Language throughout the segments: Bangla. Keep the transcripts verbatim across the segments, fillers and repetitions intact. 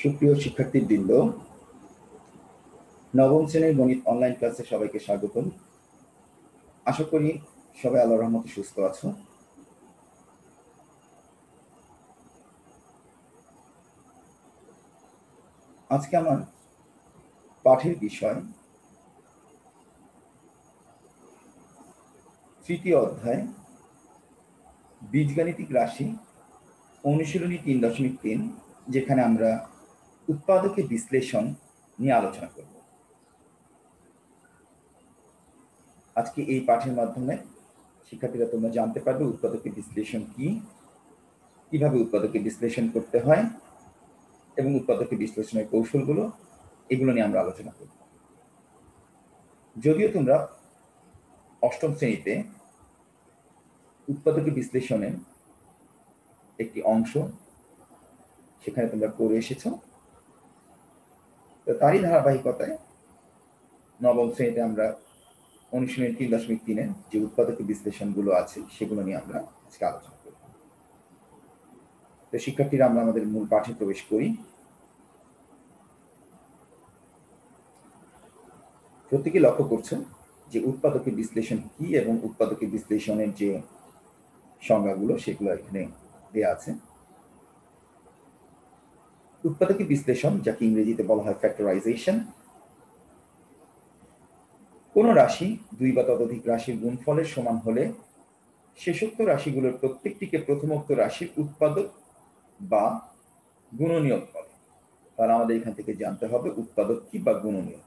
সুপ্রিয় শিক্ষার্থীবৃন্দ, নবম শ্রেণীর গণিত অনলাইন ক্লাসে সবাইকে স্বাগতম। আশা করি সবাই আল্লাহর রহমতে সুস্থ আছো। আজকে আমার পাঠের বিষয় তৃতীয় অধ্যায় বীজগাণিতিক রাশি অনুশীলনী তিন দশমিক তিন, যেখানে আমরা উৎপাদকের বিশ্লেষণ নিয়ে আলোচনা করব। আজকে এই পাঠের মাধ্যমে শিক্ষার্থীরা তোমরা জানতে পারবে উৎপাদকের বিশ্লেষণ কি, কিভাবে উৎপাদকের বিশ্লেষণ করতে হয় এবং উৎপাদকের বিশ্লেষণের কৌশলগুলো, এগুলো নিয়ে আমরা আলোচনা করব। যদিও তোমরা অষ্টম শ্রেণীতে উৎপাদকের বিশ্লেষণের একটি অংশ সেখানে তোমরা পড়ে এসেছ, তো তারই ধারাবাহিকতায় নবম শ্রেণীতে আমরা অনুশীলনী তিন দশমিক তিনের যে উৎপাদকের বিশ্লেষণগুলো আছে সেগুলো নিয়ে আমরা আজকে আলোচনা করব। তো শিক্ষার্থীরা, আমরা আমাদের মূল পাঠে প্রবেশ করি। প্রত্যেকে লক্ষ্য করছেন যে উৎপাদকের বিশ্লেষণ কি এবং উৎপাদকের বিশ্লেষণের যে সংজ্ঞাগুলো সেগুলো এখানে দেয়া আছে। উৎপাদকের বিশ্লেষণ, যাকে ইংরেজিতে বলা হয় ফ্যাক্টরাইজেশন, কোন রাশি দুই বা ততোধিক রাশির গুণফলের সমান হলে শেষোক্ত রাশিগুলোর প্রত্যেকটিকে প্রথমোক্ত রাশির উৎপাদক বা গুণনীয়ক বলে। তাহলে আমাদের এখান থেকে জানতে হবে উৎপাদক কি বা গুণনীয়ক।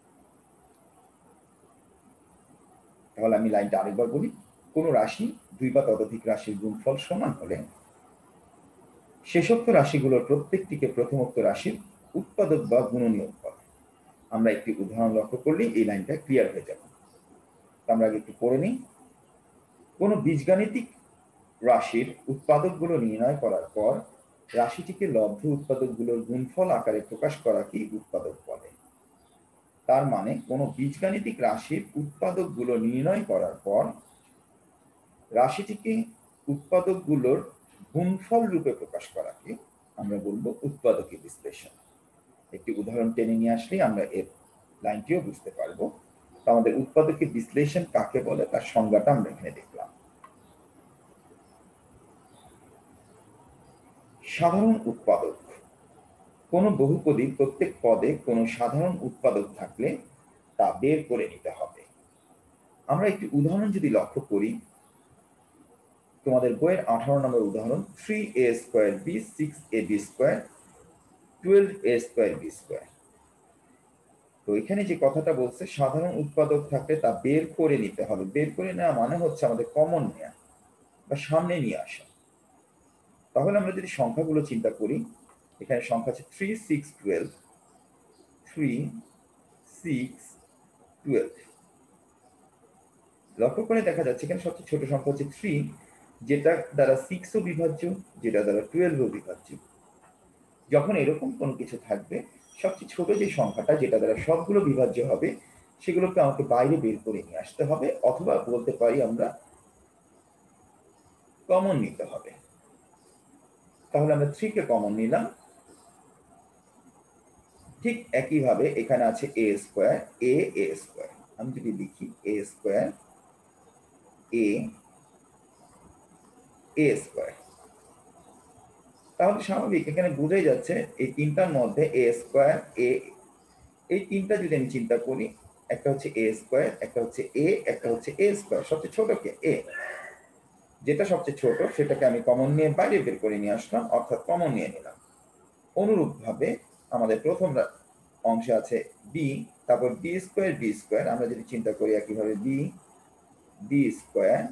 তাহলে আমি লাইনটা আরেকবার বলি। কোন রাশি দুই বা ততোধিক রাশির গুণফল সমান হলে শেষোক্ত রাশিগুলোর প্রত্যেকটিকে প্রথমোক্ত রাশির উৎপাদক বা গুণনীয়ক বলে। আমরা একটি উদাহরণ লক্ষ্য করলেই এই লাইনটা ক্লিয়ার হয়ে যাবে। আমরা আগে একটু পড়ে নিই। কোন বীজগাণিতিক রাশির উৎপাদকগুলো নির্ণয় করার পর রাশিটিকে লব্ধ উৎপাদকগুলোর গুণফল আকারে প্রকাশ করাকে উৎপাদক বলে। তার মানে কোন বীজগাণিতিক রাশির উৎপাদকগুলো নির্ণয় করার পর রাশিটিকে উৎপাদকগুলোর গুণফল রূপে প্রকাশ করাকে আমরা বলবো উৎপাদকের বিশ্লেষণ। একটি উদাহরণ টেনে নিয়ে আসলেই আমরা এর লাইনটিও বুঝতে পারবো। আমাদের উৎপাদকের বিশ্লেষণ কাকে বলে তার সংজ্ঞাটা আমরা এখানে দেখলাম। সাধারণ উৎপাদক। কোন বহুপদী প্রত্যেক পদে কোন সাধারণ উৎপাদক থাকলে তা বের করে নিতে হবে। আমরা একটি উদাহরণ যদি লক্ষ্য করি, তোমাদের বইয়ের আঠারো নম্বর উদাহরণ, three A square B six A B square twelve A square B square. তো এখানে যে কথাটা বলছে সাধারণ উৎপাদক থাকলে তা বের করে নিতে হবে। বের করে নেওয়া মানে হচ্ছে আমাদের কমন নেওয়া বা সামনে নিয়ে আসা। তাহলে আমরা যদি সংখ্যাগুলো চিন্তা করি, এখানে সংখ্যা আছে three six twelve, three six twelve. লক্ষ্য করে দেখা যাচ্ছে এখানে সবচেয়ে ছোট সংখ্যা হচ্ছে থ্রি, যেটা দ্বারা সিক্সও বিভাজ্য, যেটা দ্বারা টুয়েলভও বিভাজ্য। যখন এরকম কোনো কিছু থাকবে, সবচেয়ে ছোট যে সংখ্যাটা যেটা দ্বারা সবগুলো বিভাজ্য হবে সেগুলোকে আমাকে বাইরে বের করে নিয়ে আসতে হবে, অথবা বলতে পারি আমরা কমন নিতে হবে। তাহলে আমরা থ্রি কে কমন নিলাম। ঠিক একইভাবে এখানে আছে A square, A A square. আমি যদি লিখি এ স্কোয়ার এ এ স্কোয়ার, তাহলে স্বাভাবিক এখানে বোঝাই যাচ্ছে এই তিনটার মধ্যে এ স্কোয়ার এ, এই তিনটা যদি আমি চিন্তা করি, একটা হচ্ছে এ স্কোয়ার, একটা হচ্ছে এ, একটা হচ্ছে এ স্কোয়ার। সবচেয়ে ছোটকে এ, যেটা সবচেয়ে ছোট সেটাকে আমি কমন নিয়ে বাইরে বের করে নিয়ে আসলাম, অর্থাৎ কমন নিয়ে নিলাম। অনুরূপভাবে আমাদের প্রথম অংশে আছে বি, তারপর বি স্কোয়ার বি স্কোয়ার। আমরা যদি চিন্তা করি একইভাবে B B square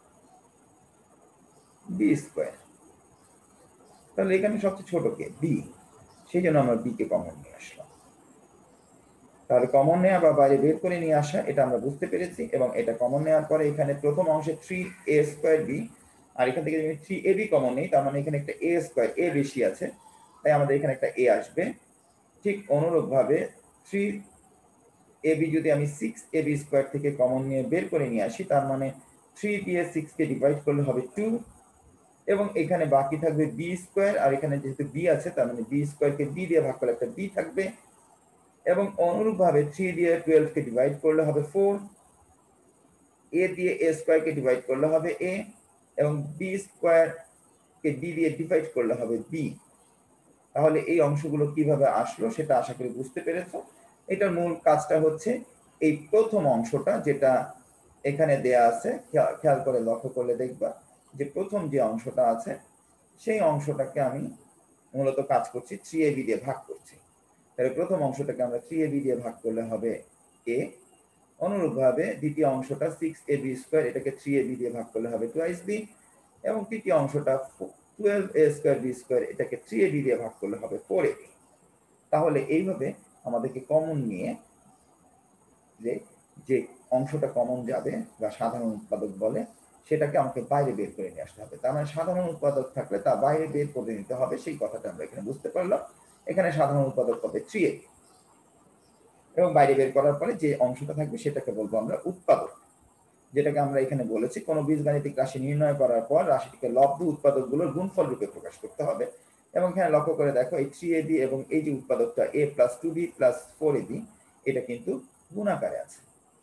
B square, তাহলে এখানে সবচেয়ে ছোট কে বি, সেই জন্য আমরা বি কে কমন নিয়ে আসলাম। তাহলে কমন নেওয়া বা বাইরে বের করে নিয়ে আসা, এটা আমরা বুঝতে পেরেছি। এবং এটা কমন নেওয়ার পরে এখানে প্রথম অংশে থ্রি এ স্কোয়ার বি, আর এখান থেকে যদি থ্রি এ বি কমন নেই, তার মানে এখানে একটা এ স্কোয়ার এ বেশি আছে, তাই আমাদের এখানে একটা এ আসবে। ঠিক অনুরূপভাবে থ্রি এ বি যদি আমি সিক্স এ বি স্কোয়ার থেকে কমন নিয়ে বের করে নিয়ে আসি, তার মানে থ্রি দিয়ে সিক্স কে ডিভাইড করলে হবে টু, এবং এখানে বাকি থাকবে বি স্কোয়ার, আর এখানে যেহেতু বি আছে তার মানে বি স্কোয়ারকে বি দিয়ে ভাগ করলে একটা বি থাকবে, এবং অনুরূপভাবে থ্রি দিয়ে টুয়েলভ কে ডিভাইড করলে হবে ফোর, এ দিয়ে এ স্কোয়ারকে ডিভাইড করলে হবে এ, এবং বি স্কোয়ার কে বি দিয়ে ডিভাইড করলে হবে বি। তাহলে এই অংশগুলো কিভাবে আসলো সেটা আশা করি বুঝতে পেরেছো। এটার মূল কাজটা হচ্ছে এই প্রথম অংশটা যেটা এখানে দেয়া আছে, খেয়াল করে লক্ষ্য করলে দেখবা যে প্রথম যে অংশটা আছে সেই অংশটাকে আমি মূলত কাজ করছি থ্রি এ বি দিয়ে ভাগ করছি। তাহলে প্রথম অংশটাকে আমরা থ্রি এ বি দিয়ে ভাগ করলে হবে এ, অনুরূপভাবে দ্বিতীয় অংশটা সিক্স এ বি স্কোয়ার, এটাকে থ্রি এ বি দিয়ে ভাগ করলে হবে টুয়াইস বি, এবং তৃতীয় অংশটা twelve A square B square, এটাকে থ্রি এ বি দিয়ে ভাগ করলে হবে ফোর এ বি। তাহলে এইভাবে আমাদেরকে কমন নিয়ে যে যে অংশটা কমন যাবে বা সাধারণ উৎপাদক বলে সেটাকে আমাকে বাইরে বের করে নিয়ে আসতে হবে। তার মানে সাধারণ উৎপাদক থাকলে তা বাইরে বের করে নিতে হবে, সেই কথাটা আমরা এখানে বুঝতে পারলাম। এখানে সাধারণ উৎপাদক হবে থ্রি এ বি, এবং বাইরে বের করার পরে যে অংশটা থাকবে সেটাকে বলবো আমরা উৎপাদক, যেটাকে আমরা এখানে বলেছি কোন বীজগাণিতিক রাশি নির্ণয় করার পর রাশিটিকে লব্ধ উৎপাদকগুলোর গুণফল রূপে প্রকাশ করতে হবে। এবং এখানে লক্ষ্য করে দেখো এই থ্রি এ বি এবং এই যে উৎপাদকটা A plus two B plus four A B, এটা কিন্তু গুণাকারে আছে।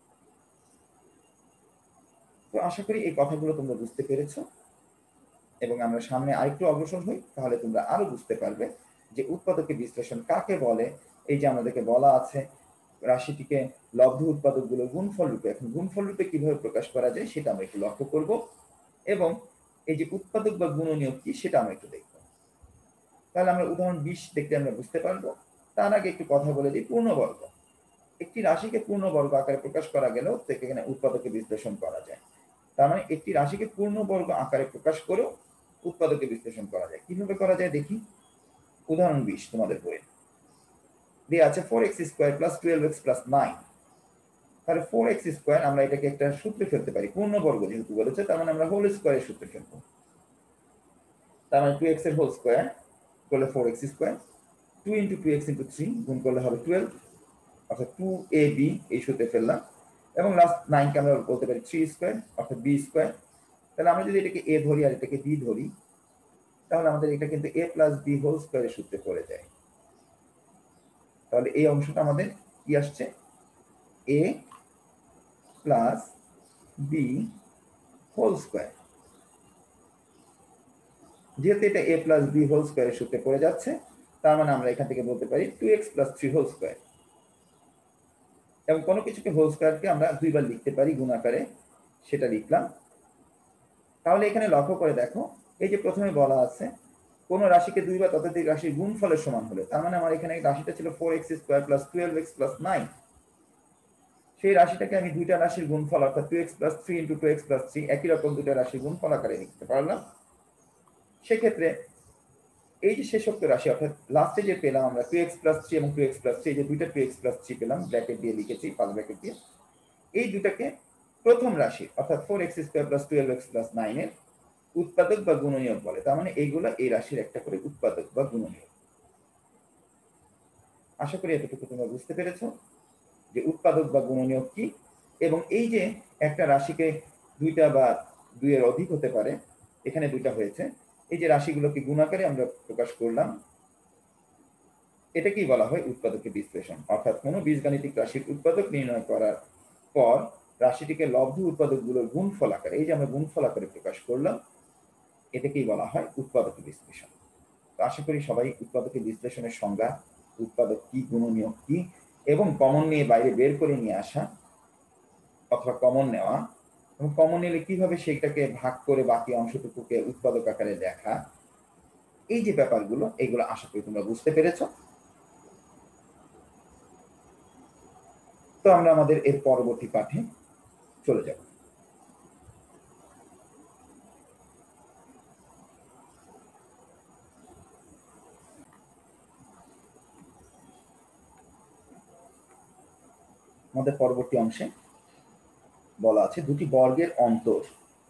তো আশা করি এই কথাগুলো তোমরা বুঝতে পেরেছো, এবং আমরা সামনে আরেকটু অগ্রসর হই, তাহলে তোমরা আরো বুঝতে পারবে যে উৎপাদকের বিশ্লেষণ কাকে বলে। এই যে আমাদেরকে বলা আছে রাশিটিকে লব্ধ উৎপাদকগুলো গুণফল রূপে, এখন গুণফল রূপে কিভাবে প্রকাশ করা যায় সেটা আমরা একটু লক্ষ্য করব, এবং এই যে উৎপাদক বা গুণনীয়ক কি সেটা আমরা একটু দেখব। তাহলে আমরা উদাহরণ বিশ দেখতে আমরা বুঝতে পারবো। তার আগে একটু কথা বলে দিই পূর্ণবর্গ। একটি রাশিকে পূর্ণবর্গ আকারে প্রকাশ করা গেলেও সেখানে উৎপাদকের বিশ্লেষণ করা যায়। তার মানে একটি রাশিকে পূর্ণবর্গ আকারে প্রকাশ করেও উৎপাদকের বিশ্লেষণ করা যায়। কিভাবে করা যায় দেখি। উদাহরণ বিশ তোমাদের বইয়ে দেয়া আছে four X square plus twelve X plus nine. তাহলে ফোর এক্স স্কোয়ার আমরা এটাকে একটা সূত্রে ফেলতে পারি, পূর্ণবর্গ যেহেতু বলেছে তার মানে আমরা হোল স্কোয়ারের সূত্রে ফেলবো। তার মানে টু এক্স এর হোল স্কোয়ার করলে four X square, two into two X into three গুণ করলে হবে টুয়েলভ, অর্থাৎ টু এ বি এই সূত্রে ফেললাম, এবং লাস্ট নাইনকে আমরা বলতে পারি থ্রি স্কোয়ার অর্থাৎ বি স্কোয়ার। তাহলে আমরা যদি এটাকে এ ধরি আর এটাকে বি ধরি তাহলে আমাদের এটা কিন্তু এ প্লাস বি হোল স্কোয়ারের সূত্রে পড়ে যায়। তাহলে এই অংশটা আমাদের কি আসছে, A plus B whole square. যেহেতু এটা এ প্লাস বি হোল স্কোয়ারের সূত্রে পড়ে যাচ্ছে তার মানে আমরা এখান থেকে বলতে পারি two X plus three whole square. এবং কোনো কিছুকে হোল স্কোয়ারকে আমরা দুইবার লিখতে পারি গুণ আকারে, সেটা লিখলাম। তাহলে এখানে লক্ষ্য করে দেখো এই যে প্রথমে বলা আছে কোন রাশিকে দুইবার ততোধিক রাশির গুণফলের সমান হলে, তার মানে আমার এখানে রাশিটা ছিল four X square plus twelve X plus nine. সেই রাশিটাকে আমি দুইটা রাশির গুণফল অর্থাৎ two X plus three into two X plus three একই রকম দুইটা রাশির গুণফল আকারে লিখতে পারলাম। সেক্ষেত্রে এই যে শেষোক্ত রাশি অর্থাৎ লাস্টে যে পেলাম আমরা টু এক্স প্লাস থ্রি এবং টু এক্স প্লাস থ্রি, যে দুইটা টু এক্স প্লাস থ্রি পেলাম ব্র্যাকেট দিয়ে লিখেছি পাঁচ ব্র্যাকেট দিয়ে, এই দুটাকে প্রথম রাশি অর্থাৎ four X square plus twelve X plus nine এর উৎপাদক বা গুণনীয়ক বলে। তার মানে এইগুলা এই রাশির একটা করে উৎপাদক বা গুণনীয়ক। আশা করি এতটুকু তোমরা বুঝতে পেরেছো যে উৎপাদক বা গুণনীয়ক কি, এবং এই যে একটা রাশিকে দুইটা বা দুইয়ের অধিক হতে পারে, এখানে দুইটা হয়েছে, এই যে রাশিগুলোকে গুণাকারে আমরা প্রকাশ করলাম এটাকেই বলা হয় উৎপাদকের বিশ্লেষণ। অর্থাৎ কোনো বীজগাণিতিক রাশির উৎপাদক নির্ণয় করার পর রাশিটিকে লব্ধ উৎপাদকগুলোর গুণফল আকারে, এই যে আমরা গুণফল আকারে প্রকাশ করলাম, এটাকেই বলা হয় উৎপাদকের বিশ্লেষণ। তো আশা করি সবাই উৎপাদকের বিশ্লেষণের সংজ্ঞা, উৎপাদক কি, গুণনীয়ক কি, এবং কমন নিয়ে বাইরে বের করে নিয়ে আসা অথবা কমন নেওয়া, এবং কমন নিলে কিভাবে সেটাকে ভাগ করে বাকি অংশটুকুকে উৎপাদক আকারে দেখা, এই যে ব্যাপারগুলো এইগুলো আশা করি তোমরা বুঝতে পেরেছো। তো আমরা আমাদের এর পরবর্তী পাঠে চলে যাব। আমাদের পরবর্তী অংশে বলা আছে দুটি বর্গের অন্তর।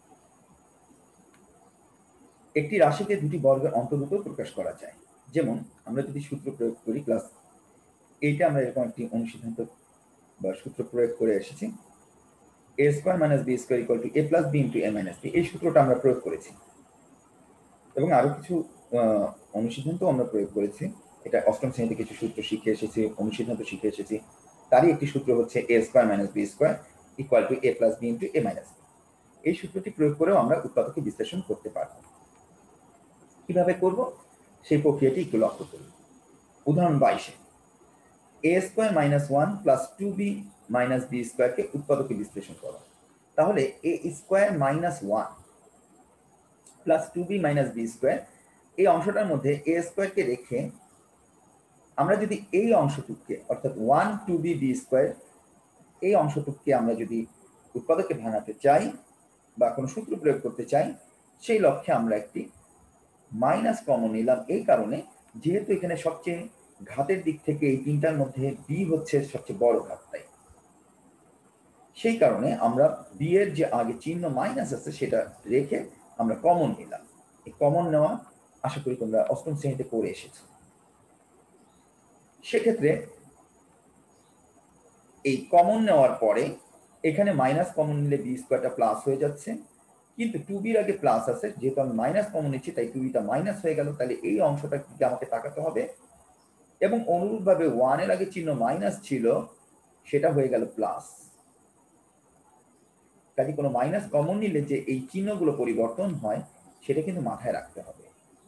একটি রাশিকে দুটি বর্গের অন্তর্ভুক্ত প্রকাশ করা যায়। যেমন আমরা যদি সূত্র প্রয়োগ করি, ক্লাস এইটা আমরা এরকম একটি অনুসিদ্ধান্ত বা সূত্র প্রয়োগ করে এসেছি, A square minus B square equal to A plus B into A minus B, এই সূত্রটা আমরা প্রয়োগ করেছি। এবং আরো কিছু অনুসিদ্ধান্ত আমরা প্রয়োগ করেছি। এটা অষ্টম শ্রেণীতে কিছু সূত্র শিখে এসেছি, অনুসিদ্ধান্ত শিখে এসেছি। তারই একটি সূত্র হচ্ছে A square minus B square equal to A plus B into A minus B. এই সূত্রটি প্রয়োগ করেও আমরা উৎপাদকে বিশ্লেষণ করতে পারব। কিভাবে করব সেই প্রক্রিয়াটি একটু লক্ষ্য করব। উদাহরণ বাইশে A square minus one plus two B minus B স্কোয়ারকে উৎপাদকে বিশ্লেষণ করা। তাহলে A square minus one plus two B minus B square এই অংশটার মধ্যে এ স্কোয়ারকে রেখে আমরা যদি এই অংশটুককে অর্থাৎ one two B B square এই অংশটুককে আমরা যদি উৎপাদকে ভাঙাতে চাই বা কোনো সূত্র প্রয়োগ করতে চাই, সেই লক্ষ্যে আমরা একটি মাইনাস কমন নিলাম। এই কারণে যেহেতু এখানে সবচেয়ে ঘাতের দিক থেকে এই তিনটার মধ্যে বি হচ্ছে সবচেয়ে বড় ঘাতটাই, সেই কারণে আমরা বি এর যে আগে চিহ্ন মাইনাস আছে সেটা রেখে আমরা কমন নিলাম। এই কমন নেওয়া আশা করি তোমরা অষ্টম শ্রেণীতে পড়ে এসেছো। সেক্ষেত্রে এই কমন নেওয়ার পরে এখানে মাইনাস কমন নিলে বি স্কোয়ারটা প্লাস হয়ে যাচ্ছে, কিন্তু টু বির আগে প্লাস আছে, যেহেতু আমি মাইনাস কমন নিচ্ছি তাই টু বিটা মাইনাস হয়ে গেল। তাহলে এই অংশটা কি আমাকে তাকাতে হবে, এবং অনুরূপভাবে ওয়ানের আগে চিহ্ন মাইনাস ছিল সেটা হয়ে গেল প্লাস। কাজে কোনো মাইনাস কমন নিলে যে এই চিহ্নগুলো পরিবর্তন হয় সেটা কিন্তু মাথায় রাখতে হবে।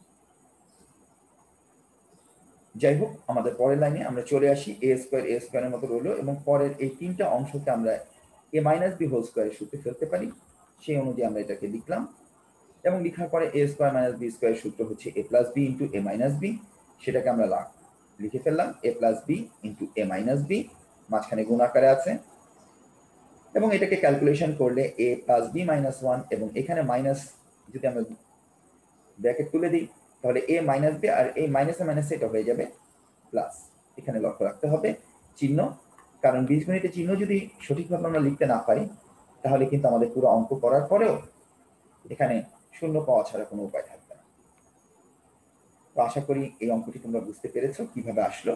যাই হোক, আমাদের পরের লাইনে আমরা চলে আসি। এ স্কোয়ার এ স্কোয়ারের মতো রইল, এবং পরের এই তিনটা অংশকে আমরা এ মাইনাস বি হোল স্কোয়ারের সূত্রে ফেলতে পারি। সেই অনুযায়ী আমরা এটাকে লিখলাম, এবং লিখার পরে এ স্কোয়ার মাইনাস বি স্কোয়ারের সূত্র হচ্ছে A plus B into A minus B. সেটাকে আমরা লিখে ফেললাম A plus B into A minus B, মাঝখানে গুণ আকারে আছে। এবং এটাকে ক্যালকুলেশন করলে A plus B minus one, এবং এখানে মাইনাস যদি আমরা ব্র্যাকেট তুলে দিই তাহলে এ মাইনাস বি, আর এই মাইনাসে মাইনাসে এটা হয়ে যাবে প্লাস। এখানে লক্ষ্য রাখতে হবে চিহ্ন, কারণ বীজগণিতে চিহ্ন যদি সঠিকভাবে আমরা লিখতে না পারি তাহলে কিন্তু আমাদের পুরো অঙ্ক করার পরেও এখানে শূন্য পাওয়া ছাড়া কোনো উপায় থাকবে না। তো আশা করি এই অঙ্কটি তোমরা বুঝতে পেরেছো কিভাবে আসলো।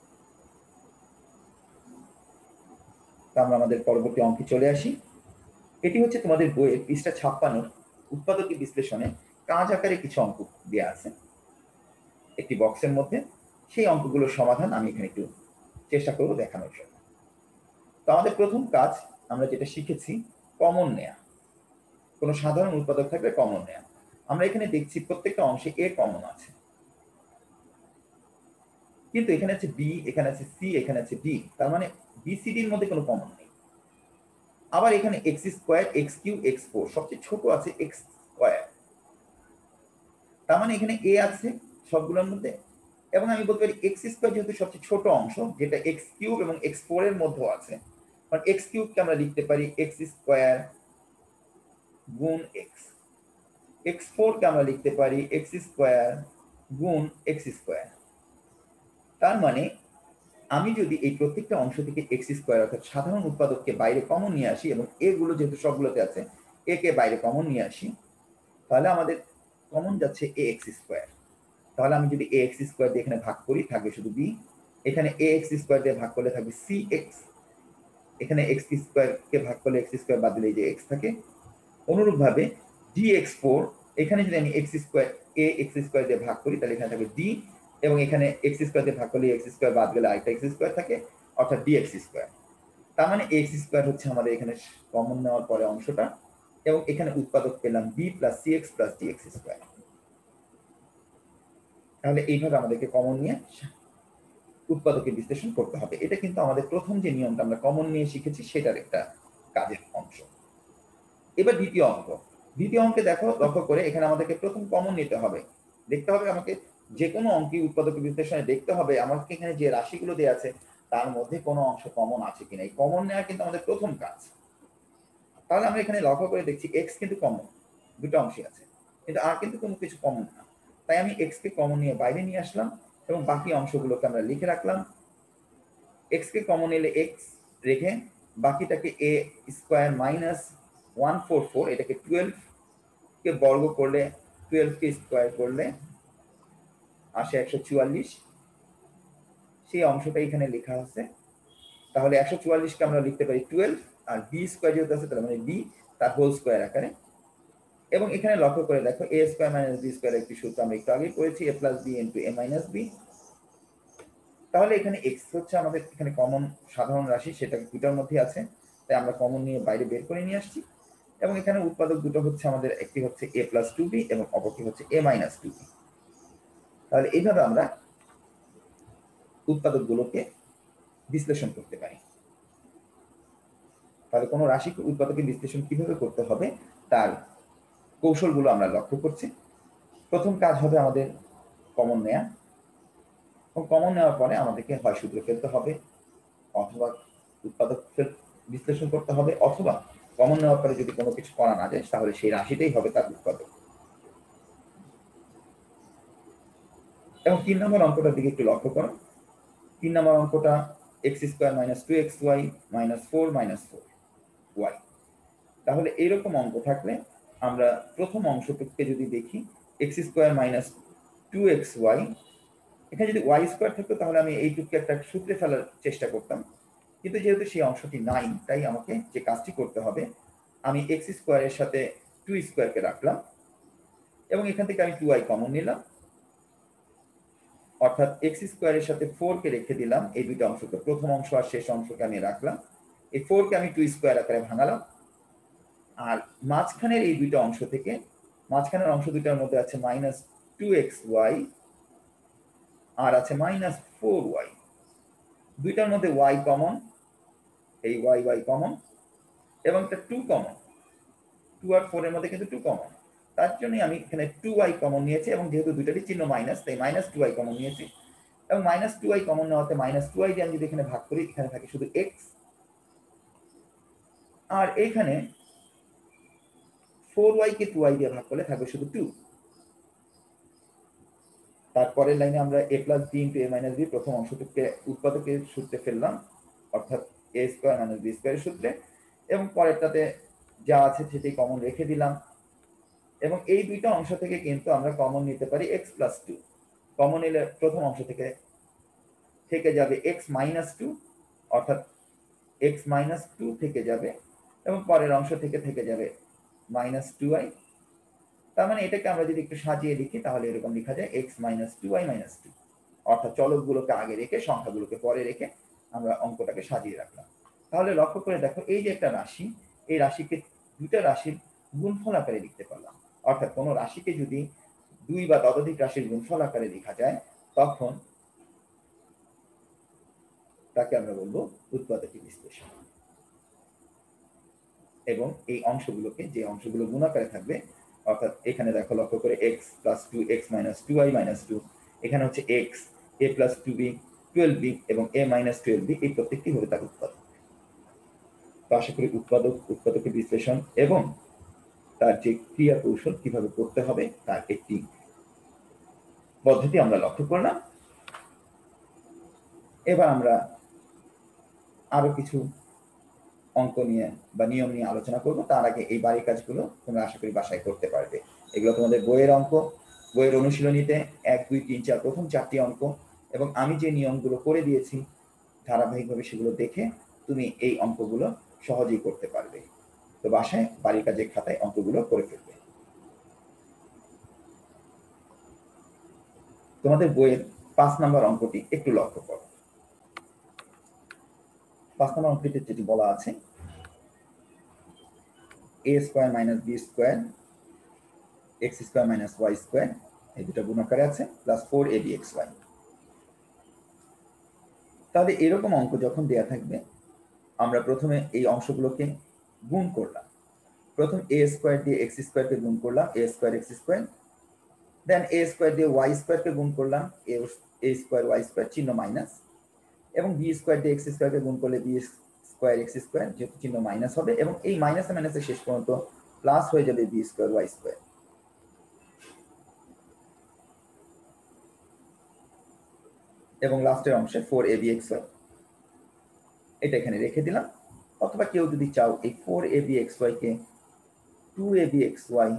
তো আমরা আমাদের পরবর্তী অঙ্কে চলে আসি। এটি হচ্ছে তোমাদের বইয়ের পৃষ্ঠা ছাপ্পান্ন উৎপাদকী বিশ্লেষণে কাজ আকারে কিছু অঙ্ক দেওয়া আছে একটি বক্সের মধ্যে। সেই অঙ্কগুলোর সমাধান আমি এখানে একটু চেষ্টা করব দেখানোর জন্য। তো আমাদের প্রথম কাজ আমরা যেটা শিখেছি, কমন নেয়া। কোনো সাধারণ উৎপাদক থাকলে কমন নেয়া। আমরা এখানে দেখছি প্রত্যেকটা অংশে এ কমন আছে, কিন্তু এখানে আছে বি, এখানে আছে সি, এখানে আছে ডি, তার মানে বি সি ডির মধ্যে কোনো কমন নেই। আবার এখানে X square X cube X four, সবচেয়ে ছোট আছে এক্স স্কোয়ার, তার মানে এখানে এ আছে সবগুলোর মধ্যে। এবং আমি বলতে পারি এক্স স্কোয়ার যেহেতু সবচেয়ে ছোট অংশ, যেটা এক্স কিউব এবং এক্স ফোর এর মধ্যেও আছে, কারণ এক্স কিউবকে আমরা লিখতে পারি এক্স স্কোয়ার গুণ এক্স, এক্স ফোর কে আমরা লিখতে পারি এক্স স্কোয়ার গুণ এক্স স্কোয়ার। তার মানে আমি যদি এই প্রত্যেকটা অংশ থেকে এক্স স্কোয়ার অর্থাৎ সাধারণ উৎপাদককে বাইরে কমন নিয়ে আসি, এবং এগুলো যেহেতু সবগুলোতে আছে এ কে বাইরে কমন নিয়ে আসি, তাহলে আমাদের কমন যাচ্ছে এ এক্স স্কোয়ার। তাহলে আমি যদি এ এক্স স্কোয়ার দিয়ে এখানে ভাগ করি থাকবে শুধু বি, এখানে এ এক্স স্কোয়ার দিয়ে ভাগ করলে থাকবে সি এক্স, এখানে এক্স স্কোয়ার কে ভাগ করলে এক্স স্কোয়ার বাদ দিলে এই যে এক্স থাকে। অনুরূপভাবে ডি এক্স ফোর, এখানে যদি আমি এক্স স্কোয়ার এ এক্স স্কোয়ার দিয়ে ভাগ করি তাহলে এখানে থাকবে ডি, এবং এখানে এক্স স্কোয়ার দিয়ে ভাগ করলে এক্স স্কোয়ার বাদ গেলে আরেকটা এক্স স্কোয়ার থাকে, অর্থাৎ ডি এক্স স্কোয়ার। তার মানে এক্স স্কোয়ার হচ্ছে আমাদের এখানে কমন নেওয়ার পরে অংশটা, এবং এখানে উৎপাদক পেলাম B plus C X plus D X square. তাহলে এইভাবে আমাদেরকে কমন নিয়ে উৎপাদকে বিশ্লেষণ করতে হবে। এটা কিন্তু আমাদের প্রথম যে নিয়মটা আমরা কমন নিয়ে শিখেছি সেটার একটা কাজের অংশ। এবার দ্বিতীয় অঙ্ক। দ্বিতীয় অঙ্কে দেখো, লক্ষ্য করে এখানে আমাদেরকে প্রথম কমন নিতে হবে। দেখতে হবে আমাকে যে কোনো অঙ্কে উৎপাদক বিশ্লেষণে দেখতে হবে আমাকে এখানে যে রাশিগুলো দেওয়া আছে তার মধ্যে কোনো অংশ কমন আছে কিনা। এই কমন নেওয়া কিন্তু আমাদের প্রথম কাজ। তাহলে আমরা এখানে লক্ষ্য করে দেখছি এক্স কিন্তু কমন, দুটো অংশে আছে, কিন্তু আর কিন্তু কোনো কিছু কমন না। তাই আমি এক্স কে কমন নিয়ে বাইরে নিয়ে আসলাম, এবং বাকি অংশগুলোকে আমরা লিখে রাখলাম। এক্স কে কমন নিলে এক্স রেখে বাকিটাকে A square minus one four four, এটাকে টুয়েলভ কে বর্গ করলে টুয়েলভ কে স্কোয়ার করলে আসে একশো চুয়াল্লিশ, সেই অংশটা এখানে লেখা আছে। তাহলে একশো চুয়াল্লিশকে আমরা লিখতে পারি টুয়েলভ, আর বি স্কোয়ার যেহেতু আছে তার মানে বি তার হোল স্কোয়ার আকারে। এবং এখানে লক্ষ্য করে দেখো A square minus B square একটি সূত্র আমরা একটু আগে করেছি, A plus B into A minus B. তাহলে এখানে এক্স হচ্ছে আমাদের এখানে কমন সাধারণ রাশি, সেটা দুটার মধ্যে আছে, তাই আমরা কমন নিয়ে বাইরে বের করে নিয়ে আসছি। এবং এখানে উৎপাদক দুটো হচ্ছে আমাদের, একটি হচ্ছে এ প্লাস টু বি এবং অপরটি হচ্ছে এ মাইনাস টু বি। তাহলে এইভাবে আমরা উৎপাদক গুলোকে বিশ্লেষণ করতে পারি। তাহলে কোনো রাশিকে উৎপাদকের বিশ্লেষণ কিভাবে করতে হবে তার কৌশলগুলো আমরা লক্ষ্য করছি। প্রথম কাজ হবে আমাদের কমন নেয়া, এবং কমন নেওয়ার পরে আমাদেরকে হয় সূত্র ফেলতে হবে, অথবা উৎপাদক বিশ্লেষণ করতে হবে, অথবা কমন নেওয়ার পরে যদি কোনো কিছু করা না যায় তাহলে সেই রাশিটাই হবে তার উৎপাদক। এবং তিন নম্বর অঙ্কটার দিকে একটু লক্ষ্য করো। তিন নম্বর অঙ্কটা X square minus two X Y minus four minus four Y. তাহলে এইরকম অঙ্ক থাকলে আমরা প্রথম অংশটুকুকে যদি দেখি, X square minus two X Y, এখানে যদি ওয়াই স্কোয়ার থাকতো তাহলে আমি এইটুকুকে একটা সূত্রে ফেলার চেষ্টা করতাম, কিন্তু যেহেতু সেই অংশটি নাই তাই আমাকে যে কাজটি করতে হবে, আমি এক্স স্কোয়ারের সাথে টু স্কোয়ারকে রাখলাম এবং এখান থেকে আমি টু ওয়াই কমন নিলাম, অর্থাৎ এক্স স্কোয়ারের সাথে ফোর কে রেখে দিলাম। এই দুইটা অংশকে, প্রথম অংশ আর শেষ অংশকে আমি রাখলাম, এই ফোর কে আমি টু স্কোয়ার আকারে ভাঙালাম। আর মাঝখানের এই দুইটা অংশ থেকে, মাঝখানের অংশ দুইটার মধ্যে আছে মাইনাস টু এক্স ওয়াই আর আছে মাইনাস ফোর ওয়াই। দুইটার মধ্যে ওয়াই কমন, এই ওয়াই ওয়াই কমন, এবং একটা টু কমন, টু আর ফোর এর মধ্যে কিন্তু টু কমন, তার জন্যই আমি এখানে টু ওয়াই কমন নিয়েছি, এবং যেহেতু দুইটারই চিহ্ন মাইনাস তাই মাইনাস টু ওয়াই কমন নিয়েছি। এবং মাইনাস টু ওয়াই কমন নেওয়াতে মাইনাস টু ওয়াই দিয়ে আমি যদি এখানে ভাগ করি, এখানে থাকে শুধু এক্স, আর এইখানে ফোর ওয়াই কে টু ওয়াই দিয়ে ভাগ করলে থাকবে শুধু টু। তারপরের লাইনে আমরা A plus B into A minus B প্রথম অংশটুকে উৎপাদকের সূত্রে ফেললাম, অর্থাৎ এ স্কোয়ার মাইনাস বি স্কোয়ারের সূত্রে, এবং পরেরটাতে যা আছে সেটি কমন রেখে দিলাম। এবং এই দুইটা অংশ থেকে কিন্তু আমরা কমন নিতে পারি এক্স প্লাস টু। কমন নিলে প্রথম অংশ থেকে থেকে যাবে এক্স মাইনাস টু, অর্থাৎ এক্স মাইনাস টু থেকে যাবে, এবং পরের অংশ থেকে থেকে যাবে মাইনাস টু ওয়াই। তার মানে এটাকে আমরা যদি একটু সাজিয়ে লিখি তাহলে এরকম লেখা যায় X minus two Y minus two, অর্থাৎ চলকগুলোকে আগে রেখে সংখ্যাগুলোকে পরে রেখে আমরা অঙ্কটাকে সাজিয়ে রাখলাম। তাহলে লক্ষ্য করে দেখো, এই যে একটা রাশি, এই রাশিকে দুইটা রাশির গুণফল আকারে লিখতে পারলাম। অর্থাৎ কোনো রাশিকে যদি দুই বা ততোধিক রাশির গুণফল আকারে লেখা যায় তখন তাকে আমরা বলবো উৎপাদকীয় বিশ্লেষণ। এবং এই অংশগুলোকে, যে অংশগুলো গুণ আকারে থাকবে, অর্থাৎ এখানে দেখো লক্ষ্য করে X plus two X minus two Y minus two, এখানে হচ্ছে X, A plus two B twelve B এবং এ মাইনাস টুয়েলভ বি, এই প্রত্যেকটি হবে তার উৎপাদক। তো আশা করি উৎপাদক, উৎপাদকের বিশ্লেষণ এবং তার যে ক্রিয়া কৌশল কিভাবে করতে হবে তার একটি পদ্ধতি আমরা লক্ষ্য করলাম। এবার আমরা আরো কিছু অঙ্ক নিয়ে বা নিয়ম নিয়ে আলোচনা করব। তার আগে এই বাড়ির কাজগুলো তোমরা আশা করি বাসায় করতে পারবে। এগুলো তোমাদের বইয়ের অঙ্ক, বইয়ের অনুশীলনীতে এক দুই তিন চার প্রথম চারটি অঙ্ক, এবং আমি যে নিয়মগুলো করে দিয়েছি ধারাবাহিকভাবে সেগুলো দেখে তুমি এই অঙ্কগুলো সহজেই করতে পারবে। তো বাসায় বাড়ির কাজের খাতায় অঙ্কগুলো করে ফেলবে। তোমাদের বইয়ের পাঁচ নম্বর অঙ্কটি একটু লক্ষ্য করো। পাঁচ নম্বর অঙ্কটিতে যেটি বলা আছে, A square minus B square X square minus Y square, এই দুটো গুণ আকারে আছে, প্লাস ফোর এ বি এক্স ওয়াই। তাহলে এরকম অঙ্ক যখন দেয়া থাকবে আমরা প্রথমে এই অংশগুলোকে গুণ করলাম। প্রথম এ স্কোয়ার দিয়ে এক্স স্কোয়ারকে গুণ করলাম, A square X square, then A square দিয়ে ওয়াই স্কোয়ারকে গুণ করলাম, এ স্কোয়ার ওয়াই স্কোয়ার চিহ্ন মাইনাস, এবং বি স্কোয়ার দিয়ে এক্স স্কোয়ারকে গুণ করলে বি স্কোয়ার এক্স স্কোয়ার যেহেতু চিহ্ন মাইনাস হবে, এবং এই মাইনাসে মাইনাসে শেষ পর্যন্ত প্লাস হয়ে যাবে বি স্কোয়ার ওয়াই স্কোয়ার। এবং লাস্টের অংশে ফোর এ বি এক্স ওয়াই, এটা এখানে রেখে দিলাম। অথবা কেউ যদি চাও এই ফোর এ বি এক্স ওয়াই কে two A B X Y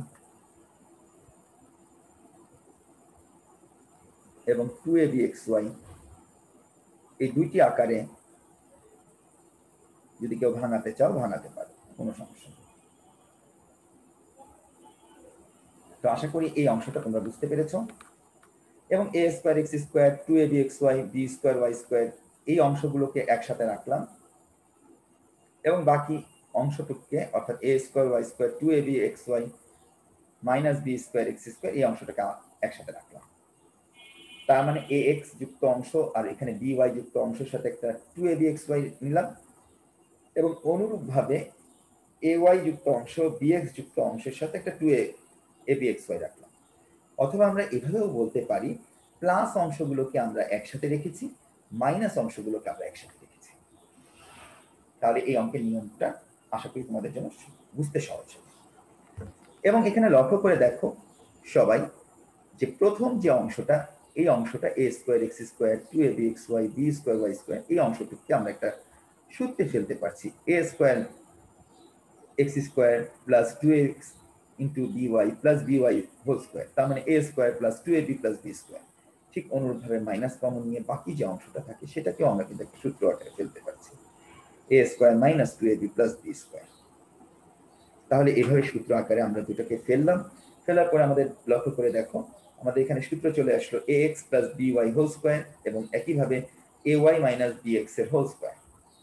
এবং two A B X Y এই দুইটি আকারে যদি কেউ ভাঙাতে চাও ভাঙাতে পারে, কোনো সমস্যা নেই। তো আশা করি এই অংশটা তোমরা বুঝতে পেরেছো। এবং A square X square two A B X Y B square Y square এই অংশগুলোকে একসাথে রাখলাম এবং বাকি অংশটুকুকে অর্থাৎ এ square Y square two A B X Y minus B square X square এই অংশটাকে একসাথে রাখলাম। তার মানে এ এক্স যুক্ত অংশ আর এখানে বি ওয়াই যুক্ত অংশের সাথে একটা two A B X Y নিলাম এবং অনুরূপভাবে এ ওয়াই যুক্ত অংশ বি এক্স যুক্ত অংশের সাথে একটা two A B X Y রাখলাম। অথবা আমরা এভাবেও বলতে পারি প্লাস অংশগুলোকে আমরা একসাথে রেখেছি, মাইনাস অংশগুলোকে আমরা একসাথে রেখেছি। তাহলে এই অঙ্কের নিয়মটা আশা করি তোমাদের জন্য বুঝতে সহজ হবে। এবং এখানে লক্ষ্য করে দেখো সবাই যে প্রথম যে অংশটা এই অংশটা A square X square two A B X Y B square Y square এই অংশটুকুকে আমরা একটা সূত্রে ফেলতে পারছি A square X square plus two X into B Y plus B Y whole square, তার মানে A square plus two A B plus B square. ঠিক অনুরূপভাবে মাইনাস কমন নিয়ে বাকি যে অংশটা থাকে সেটাকেও আমরা কিন্তু একটা সূত্র আকারে ফেলতে পারছি A square minus two A B plus B square. তাহলে এভাবে সূত্র আকারে আমরা দুটোকে ফেললাম। ফেলার পরে আমাদের লক্ষ্য করে দেখো আমাদের এখানে সূত্র চলে আসলো A X plus B Y whole square এবং একইভাবে A Y minus B X এর হোল স্কোয়ার।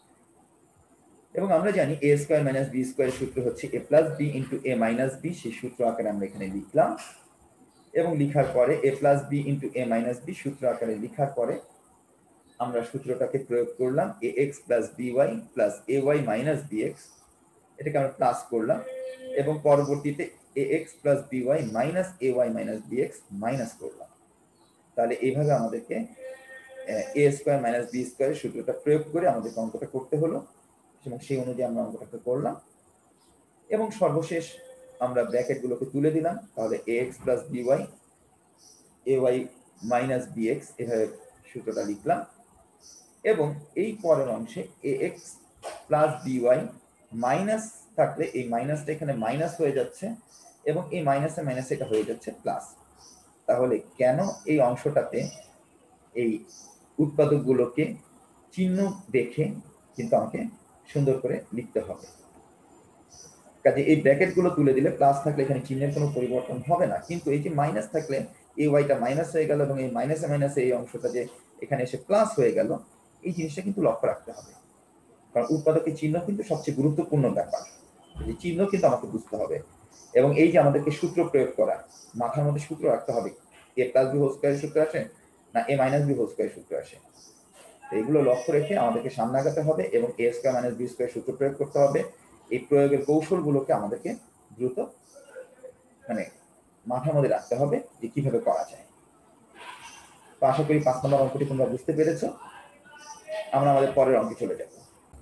এবং আমরা জানি A square minus B square সূত্র হচ্ছে A plus B into A minus B, সেই সূত্র আকারে আমরা এখানে লিখলাম। এবং লিখার পরে A plus B into A minus B সূত্র আকারে লিখার পরে আমরা সূত্রটাকে প্রয়োগ করলাম A X plus B Y plus A Y minus B X, এটাকে আমরা প্লাস করলাম এবং পরবর্তীতে A X plus B Y minus A Y minus B X minus করলাম। তাহলে এইভাবে আমাদেরকে এ স্কোয়ার মাইনাস বি স্কোয়ারের সূত্রটা প্রয়োগ করে আমাদের অঙ্কটা করতে হলো এবং সেই অনুযায়ী আমরা অঙ্কটাকে করলাম। এবং সর্বশেষ আমরা ব্র্যাকেটগুলোকে তুলে দিলাম। তাহলে A X plus B Y A Y minus B X এভাবে সূত্রটা লিখলাম। এবং এই পরের অংশে A X plus B Y minus থাকলে এই মাইনাসটা এখানে মাইনাস হয়ে যাচ্ছে এবং এই মাইনাসে মাইনাসে এটা হয়ে যাচ্ছে প্লাস। তাহলে কেন এই অংশটাতে এই উৎপাদকগুলোকে চিহ্ন দেখে কিন্তু আমাকে সুন্দর করে লিখতে হবে। কাজে এই ব্র্যাকেটগুলো তুলে দিলে প্লাস থাকলে এখানে চিহ্নের কোনো পরিবর্তন হবে না, কিন্তু এই যে মাইনাস থাকলে এই ওয়াইটা মাইনাস হয়ে গেল এবং এই মাইনাসে মাইনাসে এই অংশটা যে এখানে এসে প্লাস হয়ে গেল, এই জিনিসটা কিন্তু লক্ষ্য রাখতে হবে। কারণ উৎপাদকের চিহ্ন কিন্তু সবচেয়ে গুরুত্বপূর্ণ ব্যাপার, এই চিহ্ন কিন্তু আমাকে বুঝতে হবে। এবং এই যে আমাদেরকে সূত্র প্রয়োগ করা, মাথার মধ্যে সূত্র রাখতে হবে, এ প্লাস বি হোল স্কোয়ারের সূত্র আসে না এ মাইনাস বি হোল স্কোয়ারের সূত্র আসে, এইগুলো লক্ষ্য রেখে আমাদেরকে সামনে আগাতে হবে এবং A square minus B square সূত্র প্রয়োগ করতে হবে। এই প্রয়োগের কৌশলগুলোকে আমাদেরকে দ্রুত মানে মাথার মধ্যে রাখতে হবে যে কিভাবে করা যায়। তো আশা করি পাঁচ নম্বর অঙ্কটি তোমরা বুঝতে পেরেছো। আমরা আমাদের পরের অঙ্কে চলে যাব।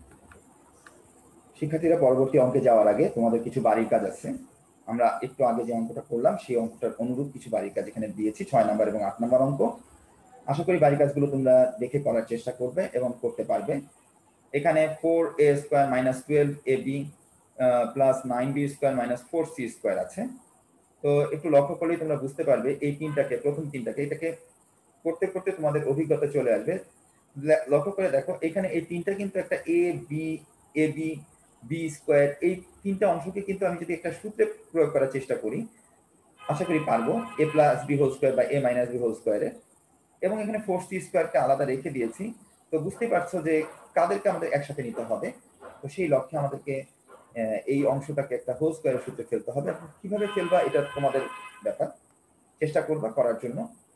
শিক্ষার্থীরা, পরবর্তী অঙ্কে যাওয়ার আগে তোমাদের কিছু বাড়ির কাজ আছে। আমরা একটু আগে যে অঙ্কটা করলাম সেই অঙ্কটার অনুরূপ কিছু বাড়ির কাজ এখানে দিয়েছি, ছয় নম্বর এবং আট নম্বর অঙ্ক। আশা করি বাড়ির কাজগুলো তোমরা দেখে করার চেষ্টা করবে এবং করতে পারবে। এখানে four A square minus twelve A B plus nine B square minus four C square আছে। তো একটু লক্ষ্য করলেই তোমরা বুঝতে পারবে এই তিনটাকে, প্রথম তিনটাকে এটাকে করতে করতে তোমাদের অভিজ্ঞতা চলে আসবে। লক্ষ্য করে দেখো এখানে এই তিনটা কিন্তু একটা A B A B B square, এই তিনটা অংশকে কিন্তু আমি যদি একটা সূত্রে প্রয়োগ করার চেষ্টা করি আশা করি পারবো, A plus B whole square বা এ মাইনাস বি হোল স্কোয়ারে। এবং এখানে ফোর সি স্কোয়ারকে আলাদা রেখে দিয়েছি। তো বুঝতেই পারছো যে কাদেরকে আমাদের একসাথে নিতে হবে। তো সেই লক্ষ্যে আমাদেরকে এই অংশটাকে একটা হোল স্কোয়ারের সূত্রে ফেলতে হবে। কিভাবে ফেলবা এটা তোমাদের ব্যাপার, চেষ্টা করবা করার জন্য।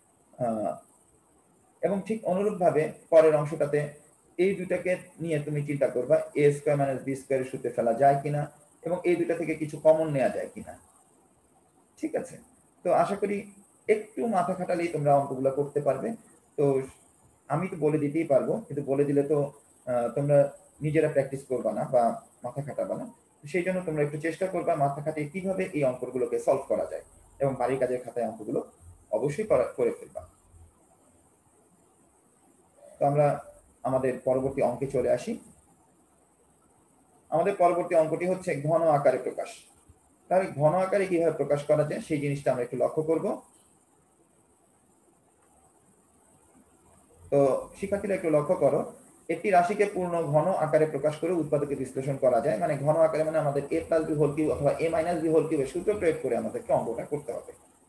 এবং ঠিক অনুরূপভাবে পরের অংশটাতে এই দুটাকে নিয়ে তুমি চিন্তা করবা এ স্কোয়ার মাইনাস বি স্কোয়ারের সূত্রে ফেলা যায় কিনা এবং এই দুটা থেকে কিছু কমন নেওয়া যায় কিনা। ঠিক আছে, তো আশা করি একটু মাথা খাটালেই তোমরা অঙ্কগুলো করতে পারবে। তো আমি তো বলে দিতেই পারবো, কিন্তু বলে দিলে তো তোমরা নিজেরা প্র্যাকটিস করবা না বা মাথা খাটাবা না। সেই জন্য তোমরা একটু চেষ্টা করবা মাথা খাটিয়ে কিভাবে এই অঙ্কগুলোকে সলভ করা যায় এবং বাড়ির কাজের খাতায় অঙ্কগুলো অবশ্যই করে ফেলবা। তো আমরা আমাদের পরবর্তী অঙ্কে চলে আসি। আমাদের পরবর্তী অঙ্কটি হচ্ছে ঘন আকারে প্রকাশ। তাহলে ঘন আকারে কিভাবে প্রকাশ করা যায় সেই জিনিসটা আমরা একটু লক্ষ্য করব। তো শিক্ষার্থীরা একটু লক্ষ্য করো, একটি রাশিকে পূর্ণ ঘন আকারে প্রকাশ করে উৎপাদকে বিশ্লেষণ করা যায়। মানে ঘন আকারে মানে আমাদের A plus B whole cube অথবা এ মাইনাস বি হোল কিউবের সূত্র প্রয়োগ করে আমাদেরকে অঙ্কটা করতে হবে।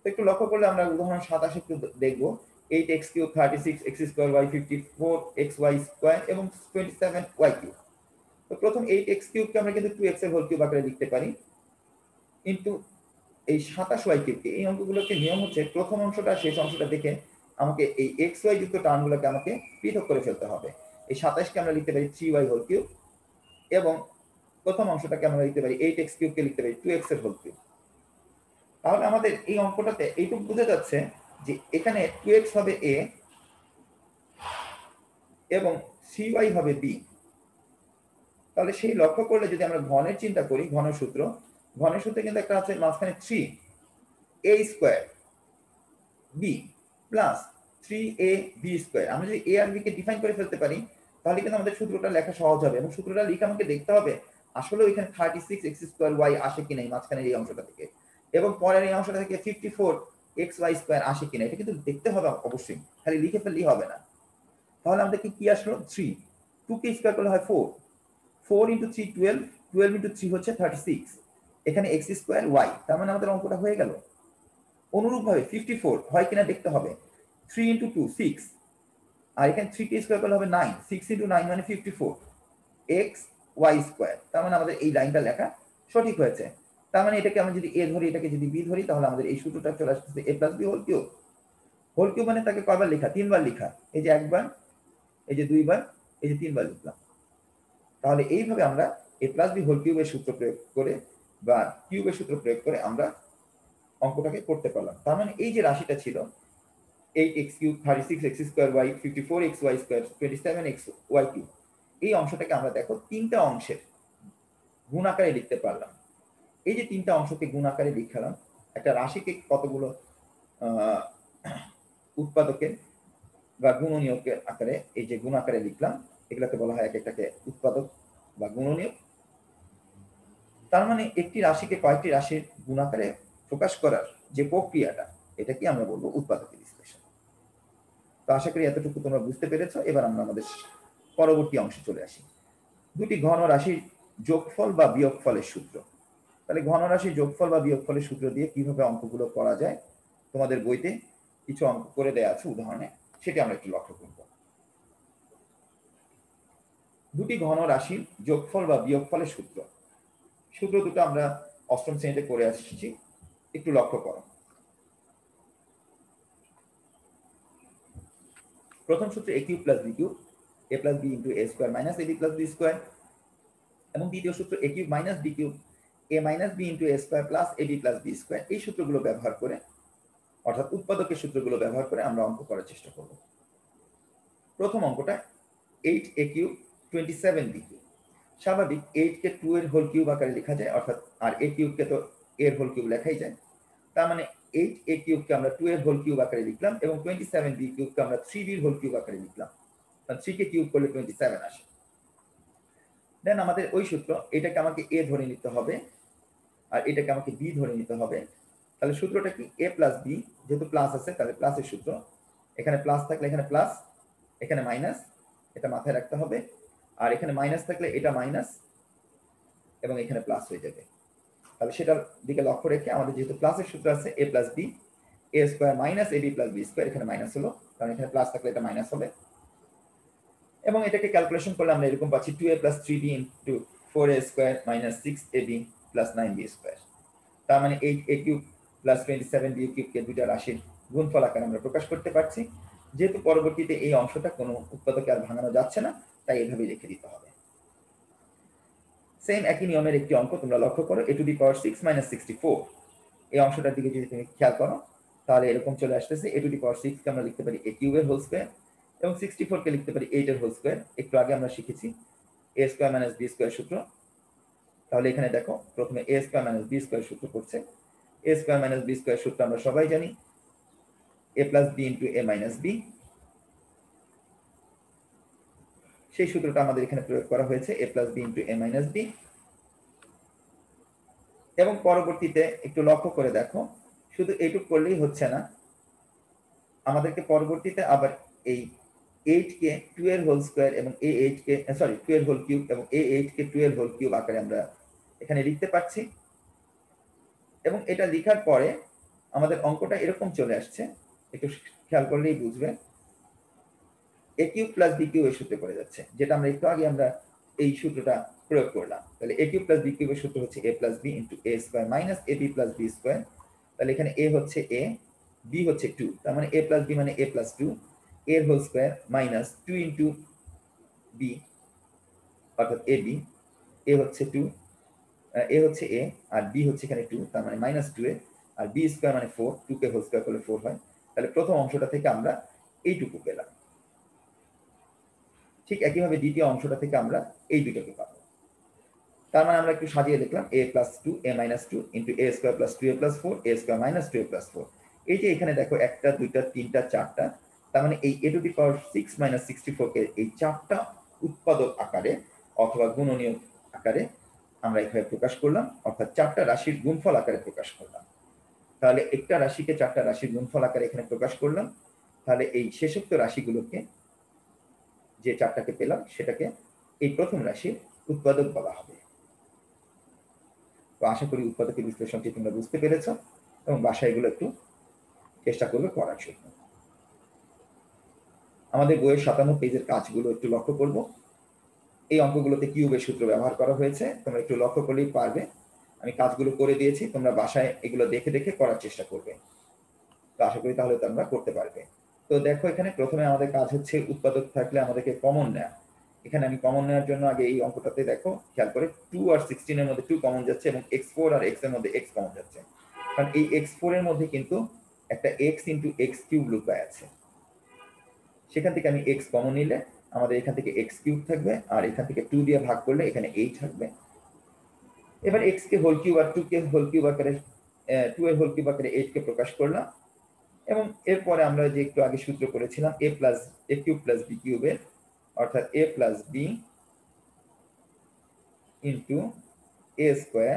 তো একটু লক্ষ্য করলে আমরা উদাহরণ সাতাশ একটু দেখবো। Eight X cube thirty six X square Y fifty four X Y square এবং টোয়েন্টি সেভেন ওয়াই কিউব। তো প্রথম এইট এক্স কিউবকে আমরা কিন্তু টু এক্স এর হোল কিউব আকারে লিখতে পারি, কিন্তু এই সাতাশ ওয়াই কিউবকে, এই অঙ্কগুলোকে নিয়ম হচ্ছে প্রথম অংশটা শেষ অংশটা দেখে আমাকে এই এক্স ওয়াই যুক্ত টার্মগুলোকে আমাকে পৃথক করে ফেলতে হবে। এই সাতাশকে আমরা লিখতে পারি থ্রি ওয়াই হোল কিউব এবং প্রথম অংশটাকে আমরা লিখতে পারি এইট এক্স কিউবকে লিখতে পারি টু এক্স এর হোল কিউব। তাহলে আমাদের এই অঙ্কটাতে এইটুকু বোঝা যাচ্ছে যে এখানে টু এক্স হবে এ এবং থ্রি ওয়াই হবে বি। তাহলে সেই লক্ষ্য করলে যদি আমরা ঘনের চিন্তা করি, ঘনের সূত্র, ঘনের সূত্রে কিন্তু একটা আছে মাঝখানে three A square B plus three A B square. আমরা যদি এ আর বি কে ডিফাইন করে ফেলতে পারি তাহলে কিন্তু আমাদের সূত্রটা লেখা সহজ হবে, এবং সূত্রটা লিখে আমাকে দেখতে হবে আসলে ওইখানে thirty six X square Y আসে কিনা এই মাঝখানের এই অংশটা থেকে, এবং পরের এই অংশটা থেকে fifty four X Y square আসে কিনা, এটা কিন্তু দেখতে হবে অবশ্যই, খালি লিখে ফেললেই হবে না। তাহলে আমাদেরকে কি আসলো, থ্রি, টু কে স্কোয়ার করলে হয় four, four into three twelve, twelve into three হচ্ছে থার্টি সিক্স, এখানে এক্স স্কোয়ার ওয়াই, তার মানে আমাদের অঙ্কটা হয়ে গেল। অনুরূপভাবে ফিফটি ফোর হয় কিনা দেখতে হবে, থ্রি ইন্টু টু সিক্স, আর এখানে থ্রি কে স্কোয়ার করলে হবে নাইন, সিক্স ইন্টু নাইন মানে fifty four X Y square, তার মানে আমাদের এই লাইনটা লেখা সঠিক হয়েছে। তার মানে এটাকে আমরা যদি এ ধরি, এটাকে যদি বি ধরি, তাহলে আমাদের এই সূত্রটা চলে আসতেছে A plus B whole cube. Whole cube মানে তাকে কয়বার লেখা, তিনবার লেখা, এই যে একবার, এই যে দুইবার, এই যে তিনবার লিখলাম। তাহলে এইভাবে আমরা এ প্লাস বি হোল কিউবের সূত্র প্রয়োগ করে বা কিউবের সূত্র প্রয়োগ করে আমরা অঙ্কটাকে করতে পারলাম। তার মানে এই যে রাশিটা ছিল eight X cube thirty six X square Y fifty four X Y square twenty seven X Y cube, এই অংশটাকে আমরা দেখো তিনটা অংশের গুণ আকারে লিখতে পারলাম। এই যে তিনটা অংশকে গুণ আকারে লিখলাম, একটা রাশিকে কতগুলো উৎপাদকের বা গুণনীয়কের আকারে, এই যে গুণ আকারে লিখলাম, এগুলোকে বলা হয় এক একটাকে উৎপাদক বা গুণনীয়ক। তার মানে একটি রাশিকে কয়েকটি রাশির গুণ আকারে প্রকাশ করার যে প্রক্রিয়াটা, এটা কি আমরা বলবো উৎপাদকের বিশ্লেষণ। তো আশা করি এতটুকু তোমরা বুঝতে পেরেছো। এবার আমরা আমাদের পরবর্তী অংশে চলে আসি, দুটি ঘন রাশির যোগফল বা বিয়োগফলের সূত্র। তাহলে ঘন রাশির যোগফল বা বিয়োগফলের সূত্র দিয়ে কিভাবে অঙ্কগুলো করা যায়, তোমাদের বইতে কিছু অঙ্ক করে দেওয়া আছে উদাহরণে, সেটি আমরা একটু লক্ষ্য করব। দুটি ঘন রাশির যোগফল বা বিয়োগফলের সূত্র, সূত্র দুটো আমরা অষ্টম শ্রেণীতে করে আসছি, একটু লক্ষ্য করো। প্রথম সূত্র A cube plus B cube, A plus B into A square minus A B plus B square, এবং দ্বিতীয় সূত্র A cube minus B cube A minus B into A square plus A B plus B square. এই সূত্রগুলো ব্যবহার করে, অর্থাৎ উৎপাদকের সূত্রগুলো ব্যবহার করে আমরা অঙ্ক করার চেষ্টা করব। প্রথম অঙ্কটা eight A cube twenty seven B cube. স্বাভাবিক এইট কে টু এর হোল কিউব আকারে লেখা যায়, অর্থাৎ আর এ কিউবকে তো এর হোল কিউব লেখাই যায়, তার মানে এইট এ কিউবকে আমরা টু এর হোল কিউব আকারে লিখলাম এবং টোয়েন্টি সেভেন বি কিউবকে আমরা থ্রি বির হোল কিউব আকারে লিখলাম, কারণ থ্রি কে কিউব করলে টোয়েন্টি সেভেন আসে। দেন আমাদের ওই সূত্র, এটাকে আমাকে এ ধরে নিতে হবে আর এটাকে আমাকে বি ধরে নিতে হবে। তাহলে সূত্রটা কি, এ প্লাস বি, যেহেতু প্লাস আছে তাহলে প্লাসের সূত্র, এখানে প্লাস থাকলে এখানে প্লাস, এখানে মাইনাস, এটা মাথায় রাখতে হবে, আর এখানে মাইনাস থাকলে এটা মাইনাস এবং এখানে প্লাস হয়ে যাবে। তাহলে সেটার দিকে লক্ষ্য রেখে আমাদের যেহেতু প্লাসের সূত্র আছে A plus B A square minus A B plus B square, এখানে মাইনাস হলো কারণ এখানে প্লাস থাকলে এটা মাইনাস হবে, এবং এটাকে ক্যালকুলেশন করলে আমরা এরকম পাচ্ছি two A plus three B into four A square minus six A B plus nine B square. তার মানে eight A cube plus twenty seven B কিউবকে দুইটা রাশির গুণফল আকারে আমরা প্রকাশ করতে পারছি। যেহেতু পরবর্তীতে এই অংশটা কোনো উৎপাদকে আর ভাঙানো যাচ্ছে না, তাই এভাবেই লিখে দিতে হবে। সেম একই নিয়মের একটি অঙ্ক তোমরা লক্ষ্য করো, A to the power six minus sixty four. এই অংশটার দিকে যদি তুমি খেয়াল করো তাহলে এরকম চলে আসতেছে, এ টু দি পাওয়ার সিক্স কে আমরা লিখতে পারি এ কিউবের হোল স্কোয়ার এবং সিক্সটি ফোর কে লিখতে পারি এইট এর হোল স্কোয়ার। একটু আগে আমরা শিখেছি A square minus B square সূত্র। তাহলে এখানে দেখো প্রথমে A square minus B square সূত্র করছে। A square minus B square সূত্র আমরা সবাই জানি, A plus B into A minus B. সেই সূত্রটা আমাদের এখানে প্রয়োগ করা হয়েছে, A plus B into A minus B. এবং পরবর্তীতে একটু লক্ষ্য করে দেখো, শুধু এইটুকু করলেই হচ্ছে না, আমাদেরকে পরবর্তীতে আবার এই এইট কে টু এর হোল স্কোয়ার এবং এ এইট কে সরি টু এর হোল কিউব এবং এ এইট কে টু এর হোল কিউব আকারে আমরা এখানে লিখতে পারছি। এবং এটা লেখার পরে আমাদের অঙ্কটা এরকম চলে আসছে, একটু খেয়াল করলেই বুঝবে। A cube plus B cube এর সূত্রে পড়ে যাচ্ছে, যেটা আমরা একটু আগে আমরা এই সূত্রটা প্রয়োগ করলাম। তাহলে এ কিউব প্লাস বি কিউবের সূত্র হচ্ছে A plus B into A square minus A B plus B square. তাহলে এখানে এ হচ্ছে এ, বি হচ্ছে টু, তার মানে এ প্লাস বি মানে এ প্লাস টু, এর whole square minus two into B অর্থাৎ এ বি, এ হচ্ছে টু, এ হচ্ছে এ আর বি হচ্ছে এখানে টু, তার মানে মাইনাস টু এ, আর বি স্কোয়ার মানে ফোর, টু কে হোল স্কোয়ার করলে ফোর হয়। তাহলে প্রথম অংশটা থেকে আমরা এইটুকু পেলাম। ঠিক একইভাবে দ্বিতীয় অংশটা থেকে আমরা এই দুটোকে পাবো। তার মানে আমরা একটু সাজিয়ে লিখলাম A plus two A minus two into A square plus two A plus four A square minus two A plus four. এই যে এখানে দেখো একটা দুইটা তিনটা চারটা, তার মানে এই A to the power six minus sixty four কে এই চারটা উৎপাদক আকারে অথবা গুণনীয় আকারে আমরা এখানে প্রকাশ করলাম, অর্থাৎ চারটা রাশির গুণফল আকারে প্রকাশ করলাম। তাহলে একটা রাশিকে চারটা রাশির গুণফল আকারে এখানে প্রকাশ করলাম। তাহলে এই শেষোক্ত রাশিগুলোকে, যে চারটাকে পেলাম, সেটাকে এই প্রথম রাশির উৎপাদক বলা হবে। তো আশা করি উৎপাদকের বিশ্লেষণটি তোমরা বুঝতে পেরেছ এবং বাসায় এগুলো একটু চেষ্টা করবে করার জন্য। আমাদের বইয়ের সাতান্ন পেজের কাজগুলো একটু লক্ষ্য করব। এই অঙ্কগুলোতে কিউবের সূত্র ব্যবহার করা হয়েছে, তোমরা একটু লক্ষ্য করলেই পারবে। আমি কাজগুলো করে দিয়েছি, তোমরা বাসায় এগুলো দেখে দেখে করার চেষ্টা করবে। তো আশা করি তাহলে তোমরা করতে পারবে। তো দেখো এখানে প্রথমে আমাদের কাজ হচ্ছে উৎপাদক থাকলে আমাদেরকে কমন নেওয়া। এখানে আমি কমন নেওয়ার জন্য আগে এই অঙ্কটাতে দেখো খেয়াল করে টু আর সিক্সটিন এর মধ্যে টু কমন যাচ্ছে এবং এক্স ফোর আর এক্স এর মধ্যে এক্স কমন যাচ্ছে, কারণ এই এক্স ফোর এর মধ্যে কিন্তু একটা এক্স ইন্টু এক্স কিউব লুকায় আছে। সেখান থেকে আমি এক্স কমন নিলে আমাদের এখান থেকে এক্স কিউব থাকবে, আর এখান থেকে টু দিয়ে ভাগ করলে এখানে এইট থাকবে। এবার এক্স কে হোল কিউব আর টু কে হোল কিউব আকারে, টু এর হোল কিউব আকারে এইট কে প্রকাশ করলাম। এবং এরপরে আমরা যে একটু আগে সূত্র করেছিলাম A plus A cube plus B কিউবের, অর্থাৎ A plus B into A square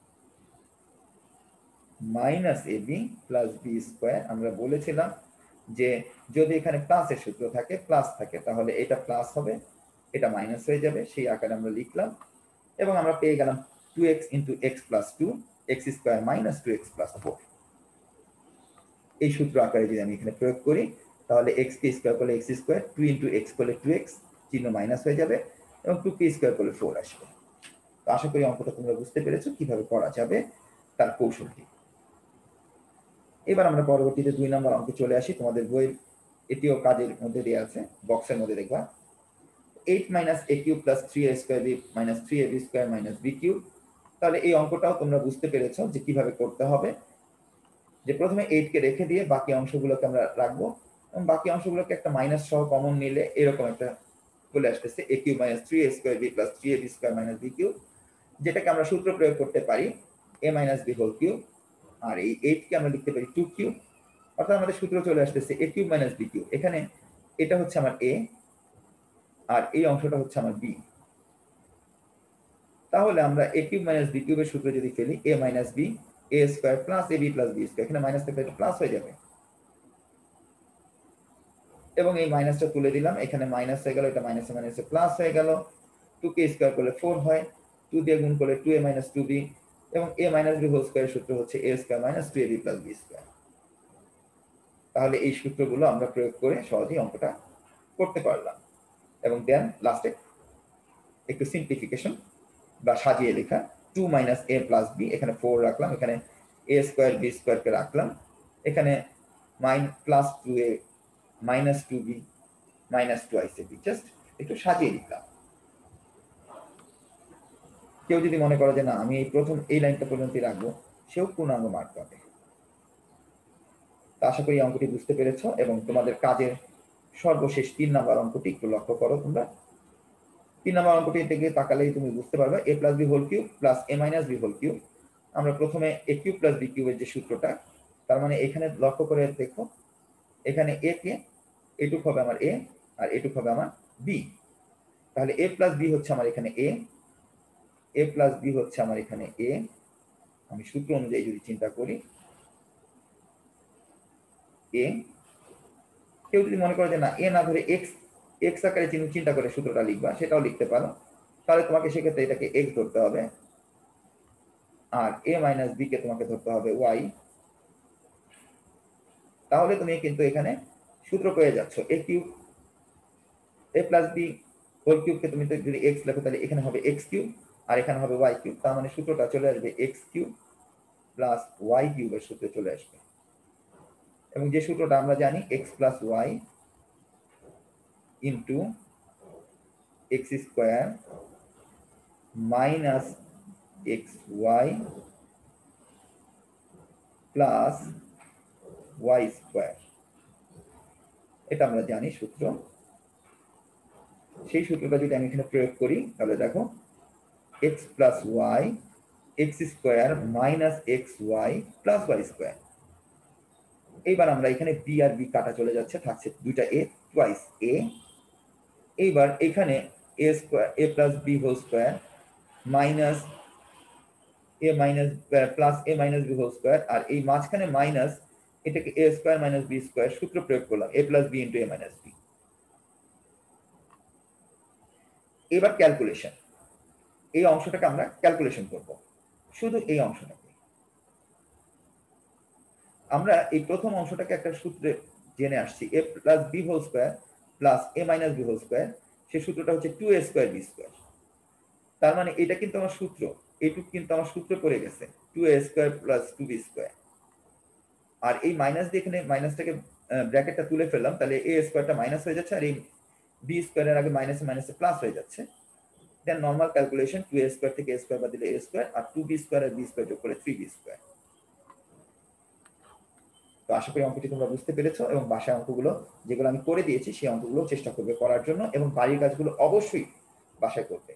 minus A B plus B square. আমরা বলেছিলাম যে যদি এখানে প্লাসের সূত্র থাকে, প্লাস থাকে, তাহলে এটা প্লাস হবে, এটা মাইনাস হয়ে যাবে, সেই আকারে আমরা লিখলাম। এবং আমরা পেয়ে গেলাম two X into X plus two X square minus two X plus four. এই সূত্র আকারে যদি আমি এখানে প্রয়োগ করি, তাহলে এক্স কে স্কোয়ার করলে X square, two into X করলে টু এক্স, চিহ্ন মাইনাস হয়ে যাবে, এবং টু কে স্কোয়ার করলে ফোর আসবে। তো আশা করি অঙ্কটা তোমরা বুঝতে পেরেছো কিভাবে করা যাবে তার কৌশলটি। এবার আমরা পরবর্তীতে দুই নম্বর অঙ্কে চলে আসি। তোমাদের বই এটিও কাজের মধ্যে দেওয়া আছে, বক্সের মধ্যে দেখবা eight minus A cube plus three A square B minus three A B square minus B cube. তাহলে এই অঙ্কটাও তোমরা বুঝতে পেরেছো যে কিভাবে করতে হবে। যে প্রথমে এইট কে রেখে দিয়ে বাকি অংশগুলোকে আমরা রাখবো, এবং বাকি অংশগুলোকে একটা মাইনাস সহ কমন নিলে এরকম একটা চলে আসতেছে A cube minus three A square B plus three A B square minus B cube, যেটাকে আমরা সূত্র প্রয়োগ করতে পারি A minus B whole cube. আর এই এইট কে আমরা লিখতে পারি টু কিউব, অর্থাৎ আমাদের সূত্র চলে আসতেছে A cube minus B cube. এখানে এটা হচ্ছে আমার এ আর এই অংশটা হচ্ছে আমার বি। তাহলে আমরা এ কিউব মাইনাস বি কিউবের সূত্র যদি ফেলি A minus B A square plus A B plus B square, এখানে মাইনাস থেকে এটা প্লাস হয়ে যাবে, এবং এই মাইনাসটা তুলে দিলাম, এখানে মাইনাস হয়ে গেল, এটা মাইনাসে মাইনাসে প্লাস হয়ে গেল। টু কে স্কোয়ার করলে ফোর হয়, টু দিয়ে গুণ করলে two A minus two B, এবং এ মাইনাস বি হোল স্কোয়ারের সূত্র হচ্ছে A square minus two A B plus B square. তাহলে এই সূত্রগুলো আমরা প্রয়োগ করে সহজেই অঙ্কটা করতে পারলাম। এবং দেন লাস্টে একটু সিম্পলিফিকেশন বা সাজিয়ে লেখা two minus A plus B, এখানে ফোর রাখলাম, এখানে এ স্কোয়ার বি স্কোয়ারকে রাখলাম, এখানে মাইন plus two A minus two B minus two আইসে বি, জাস্ট একটু সাজিয়ে দিলাম। কেউ যদি মনে করে যে না আমি এই প্রথম এই লাইনটা পর্যন্ত রাখবো, সেও পূর্ণাঙ্গ মার্ক পাবে। তা আশা করি অঙ্কটি বুঝতে পেরেছ, এবং তোমাদের কাজের সর্বশেষ তিন নাম্বার অঙ্কটি একটু লক্ষ্য করো তোমরা। তিন নম্বর অঙ্কটি থেকে তাকালেই তুমি বুঝতে পারবে A plus B whole cube plus A minus B whole cube. আমরা প্রথমে এ কিউব প্লাস বি কিউবের যে সূত্রটা, তার মানে এখানে লক্ষ্য করে দেখো, এখানে এ কে এটুক হবে আমার এ আর এটুক হবে আমার বি। তাহলে এ প্লাস বি হচ্ছে আমার এখানে এ, এ প্লাস বি হচ্ছে আমার এখানে এ। আমি সূত্র অনুযায়ী যদি চিন্তা করি এ, কেউ যদি মনে করে যে না এ না ধরে এক্স এক্স আকারে চিন্তা করে সূত্রটা লিখবা, সেটাও লিখতে পারো। তাহলে তোমাকে সেক্ষেত্রে এটাকে এক্স ধরতে হবে, আর এ মাইনাস বি কে তোমাকে ধরতে হবে ওয়াই। তাহলে তুমি কিন্তু এখানে সূত্র পেয়ে যাচ্ছ A cube A plus B whole কিউবকে তুমি যদি এক্স লেখো তাহলে এখানে হবে এক্স কিউব আর এখানে হবে ওয়াই কিউব, তার মানে সূত্রটা চলে আসবে এক্স কিউব প্লাস ওয়াই কিউবের সূত্রে চলে আসবে। এবং যে সূত্রটা আমরা জানি X plus Y into X square minus X Y plus Y square, এটা আমরা জানি সূত্র। সেই সূত্রটা যদি আমি এখানে প্রয়োগ করি তাহলে দেখো X plus Y X square minus X Y plus Y square. এইবার আমরা এখানে বি আর বি কাটা চলে যাচ্ছে, থাকছে দুইটা এ টুয়াইস এ। এইবার এখানে এ square A plus B whole square minus A minus plus A minus B whole square, আর এই মাঝখানে মাইনাস এটাকে A square minus B square সূত্র প্রয়োগ করলাম A plus B into A minus B. এবার ক্যালকুলেশন, এই অংশটাকে আমরা ক্যালকুলেশন করব, শুধু এই অংশটাকে আমরা এই প্রথম অংশটাকে একটা সূত্রে জেনে আসছি A plus B whole square plus A minus B whole square, সেই সূত্রটা হচ্ছে টু এ স্কোয়ার বি স্কোয়ার। তার মানে এটা কিন্তু আমার সূত্র, এইটুকু কিন্তু আমার সূত্রে পড়ে গেছে টু এ square plus two B square. আর এই মাইনাস দিয়ে এখানে মাইনাসটাকে ব্র্যাকেটটা তুলে ফেললাম, তাহলে এ স্কোয়ারটা মাইনাস হয়ে যাচ্ছে আর এই বি স্কোয়ারের আগে মাইনাসে মাইনাসে প্লাস হয়ে যাচ্ছে। দেন নর্মাল ক্যালকুলেশন টু এ স্কোয়ার থেকে এ স্কোয়ার বাদ দিলে এ স্কোয়ার আর টু বি স্কোয়ার আর বি স্কোয়ার যোগ করে থ্রি বি স্কোয়ার। তো আশা করি অঙ্কটি তোমরা বুঝতে পেরেছো এবং বাসায় অঙ্কগুলো যেগুলো আমি করে দিয়েছি সেই অঙ্কগুলো চেষ্টা করবে করার জন্য এবং বাড়ির কাজগুলো অবশ্যই বাসায় করবে।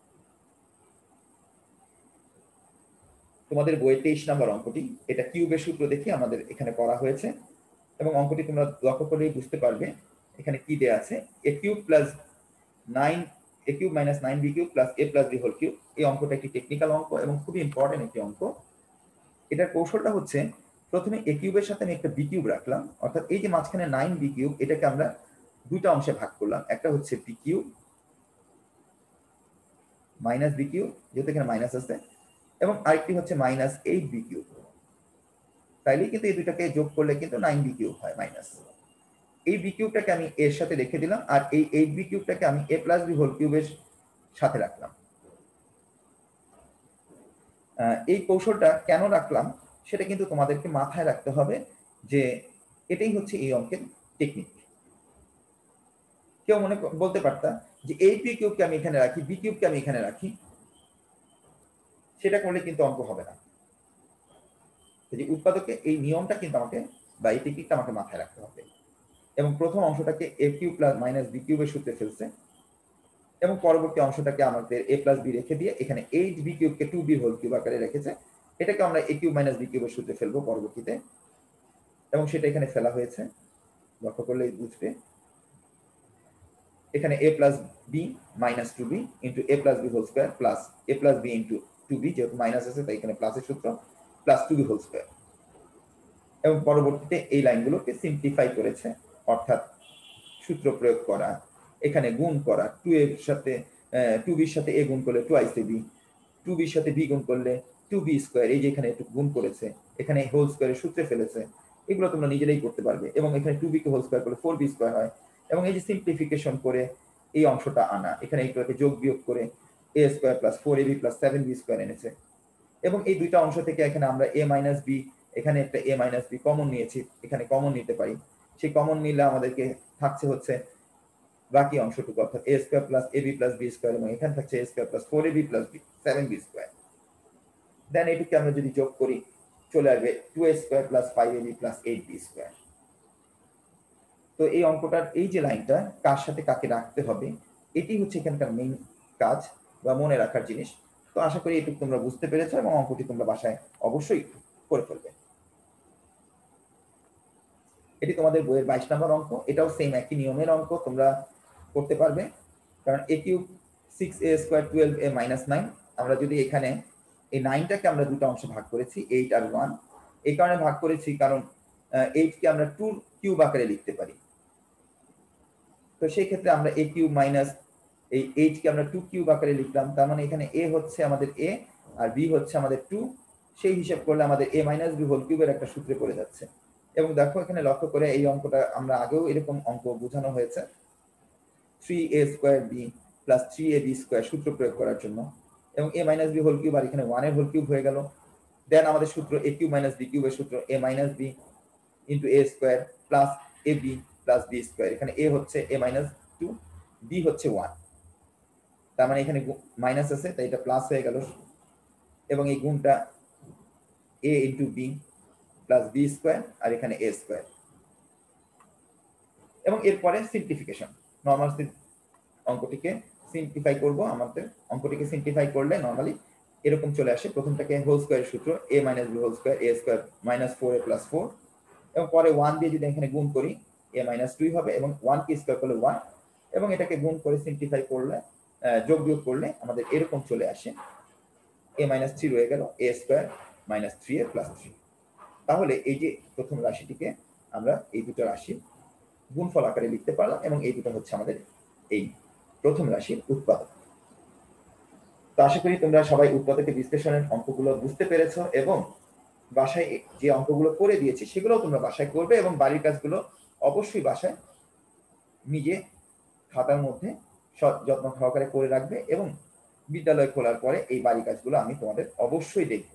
তোমাদের বইয়ের তেইশ নম্বর অঙ্কটি, এটা কিউবের সূত্র দেখে আমাদের এখানে করা হয়েছে এবং অঙ্কটি তোমরা লক্ষ্য করলেই বুঝতে পারবে এখানে কি দেয়া আছে A cube plus nine A cube minus nine B cube plus A plus B whole cube. এই অঙ্কটা একটি টেকনিক্যাল অঙ্ক এবং খুবই ইম্পর্টেন্ট একটি অঙ্ক। এটার কৌশলটা হচ্ছে প্রথমে এ কিউবের সাথে আমি একটা বি কিউব রাখলাম, অর্থাৎ এই যে মাঝখানে নাইন বি কিউব এটাকে আমরা দুইটা অংশে ভাগ করলাম, একটা হচ্ছে B cube minus B cube যেহেতু এখানে মাইনাস আছে, এবং আরেকটি হচ্ছে মাইনাস এইট বি কিউব। তাইলে কিন্তু এই দুটাকে যোগ করলে কিন্তু নাইন বি কিউব হয় মাইনাস। এই বি কিউবটাকে আমি এর সাথে রেখে দিলাম আর এই এইট বি কিউবটাকে আমি এ প্লাস বি হোল কিউবের সাথে রাখলাম। এই কৌশলটা কেন রাখলাম সেটা কিন্তু তোমাদেরকে মাথায় রাখতে হবে যে এটাই হচ্ছে এই অঙ্কের টেকনিক। কেউ মনে বলতে পারতা যে এইট বি কিউবকে আমি এখানে রাখি বি কিউবকে আমি এখানে রাখি, সেটা করলে কিন্তু অঙ্ক হবে না। যে উৎপাদকে এই নিয়মটা কিন্তু আমাকে বা এই টেকনিকটা আমাকে মাথায় রাখতে হবে। এবং প্রথম অংশটাকে A cube plus minus B কিউবের সূত্রে ফেলছে এবং পরবর্তী অংশটাকে আমাদের এ প্লাস বি রেখে দিয়ে এখানে এইট বি কিউবকে টু বি হোল কিউব আকারে রেখেছে, এটাকে আমরা এ কিউব মাইনাস বি কিউবের সূত্রে ফেলবো পরবর্তীতে এবং সেটা এখানে ফেলা হয়েছে, লক্ষ্য করলেই বুঝবে। এখানে A plus B minus two B into A plus B whole square plus A plus B into two B, যেহেতু মাইনাস আছে তাই এখানে প্লাসের সূত্র plus two B whole square. এবং পরবর্তীতে এই লাইনগুলোকে সিম্পলিফাই করেছে, অর্থাৎ সূত্র প্রয়োগ করা, এখানে গুণ করা, টু এর সাথে টু বির সাথে এ গুণ করলে টুয়াইস এ বি, টু বির সাথে বি গুণ করলে টু বি স্কোয়ার, এই যে এখানে একটু গুণ করেছে, এখানে হোল স্কোয়ারের সূত্রে ফেলেছে, এগুলো তোমরা নিজেরাই করতে পারবে। এবং এখানে টু বিকে হোল স্কোয়ার করলে ফোর বি স্কোয়ার হয় এবং এই যে সিম্পলিফিকেশন করে এই অংশটা আনা, এখানে এইগুলোকে যোগ বিয়োগ করে A square plus four A B plus seven B square এনেছে। এবং এই দুইটা অংশ থেকে এখানে আমরা এ মাইনাস বি, এখানে একটা এ মাইনাস বি কমন নিয়েছি, এখানে কমন নিতে পারি, সেই কমন নিলে আমাদেরকে থাকছে হচ্ছে বাকি অংশটুকু, অর্থাৎ এ square plus A B plus B square এবং এখানে থাকছে a square plus four A B plus seven B square. Then এটিকে আমরা যদি যোগ করি চলে আসবে two A square plus five a B plus eight b square. তো এই অঙ্কটার এই যে লাইনটা কার সাথে কাকে রাখতে হবে এটি হচ্ছে এখানকার মেইন কাজ বা মনে রাখার জিনিস। তো আশা করি এটুকু তোমরা বুঝতে পেরেছো এবং অঙ্কটি তোমরা বাসায় অবশ্যই করে ফেলবে। এটি তোমাদের বইয়ের বাইশ নম্বর অঙ্ক, এটাও সেম একই নিয়মের অঙ্ক, তোমরা করতে পারবে। কারণ a cube six a square twelve a minus nine, আমরা যদি এখানে এই নাইনটাকে আমরা দুটো অংশে ভাগ করেছি এইট আর ওয়ান, এই কারণে ভাগ করেছি কারণ এইটকে আমরা টু কিউব আকারে লিখতে পারি। তো সেই ক্ষেত্রে আমরা এ কিউব মাইনাস এই এইটকে আমরা টু কিউব আকারে লিখলাম, তার মানে এখানে এ হচ্ছে আমাদের এ আর বি হচ্ছে আমাদের টু, সেই হিসাব করলে আমাদের এ মাইনাস বি হোল কিউবের একটা সূত্রে পড়ে যাচ্ছে। এবং দেখো এখানে লক্ষ্য করে এই অঙ্কটা আমরা আগেও এরকম অঙ্ক বোঝানো হয়েছে। Three A square B plus three A B square সূত্র প্রয়োগ করার জন্য, এবং এ মাইনাস বি হোল কিউব আর এখানে ওয়ানের হোল কিউব হয়ে গেল। দেন আমাদের সূত্র এ কিউব মাইনাস বি কিউবের সূত্র a minus B into A square plus A B plus B square. এখানে এ হচ্ছে এ মাইনাস টু, বি হচ্ছে ওয়ান, তার মানে এখানে মাইনাস আছে তাই এটা প্লাস হয়ে গেল, এবং এই গুণটা a into b plus B square আর এখানে এ স্কোয়ার। এবং এরপরে সিম্পলিফিকেশন, নর্মাল অঙ্কটিকে সিম্পলিফাই করব। আমাদের অঙ্কটিকে সিম্পলিফাই করলে নর্মালি এরকম চলে আসে। প্রথমটাকে হোল স্কোয়ারের সূত্র a minus B whole square a square minus four a plus four, এবং পরে ওয়ান দিয়ে যদি এখানে গুণ করি এ মাইনাস টুই হবে, এবং ওয়ান কে স্কোয়ার করলে ওয়ান, এবং এটাকে গুণ করে সিম্পলিফাই করলে যোগ বিয়োগ করলে আমাদের এরকম চলে আসে এ মাইনাস থ্রি রয়ে গেল a square minus three a plus three. তাহলে এই যে প্রথম রাশিটিকে আমরা এই দুটো রাশি গুণফল আকারে লিখতে পারলাম, এবং এই দুটো হচ্ছে আমাদের এই প্রথম রাশির উৎপাদক। তো আশা করি তোমরা সবাই উৎপাদকের বিশ্লেষণের অঙ্কগুলো বুঝতে পেরেছো, এবং বাসায় যে অঙ্কগুলো করে দিয়েছি সেগুলো তোমরা বাসায় করবে, এবং বাড়ির কাজগুলো অবশ্যই বাসায় নিজে খাতার মধ্যে যত্ন সহকারে করে রাখবে, এবং বিদ্যালয় খোলার পরে এই বাড়ির কাজগুলো আমি তোমাদের অবশ্যই দেখব।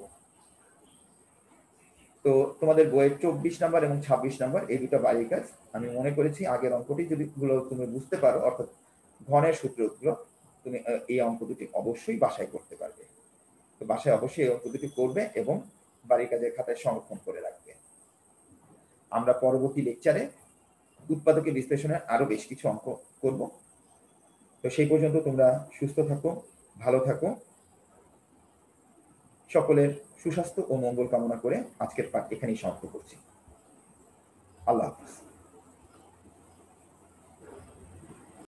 তো তোমাদের বইয়ের চব্বিশ নাম্বার এবং ছাব্বিশ নাম্বার এই দুটো বাড়ির কাজ আমি মনে করেছি আগের অঙ্কটি যদি গুলো তুমি বুঝতে পারো, অর্থাৎ ঘনের সূত্রগুলো, তুমি এই অঙ্ক দুটি অবশ্যই বাসায় করতে পারবে। তো বাসায় অবশ্যই এই অঙ্ক দুটি করবে এবং বাড়ির কাজের খাতায় সংরক্ষণ করে রাখবে। আমরা পরবর্তী লেকচারে উৎপাদকের বিশ্লেষণের আরো বেশ কিছু অঙ্ক করব। তো সেই পর্যন্ত তোমরা সুস্থ থাকো, ভালো থাকো। সকলের সুস্বাস্থ্য ও মঙ্গল কামনা করে আজকের পাঠ এখানেই সমাপ্ত করছি। আল্লাহ হাফিজ।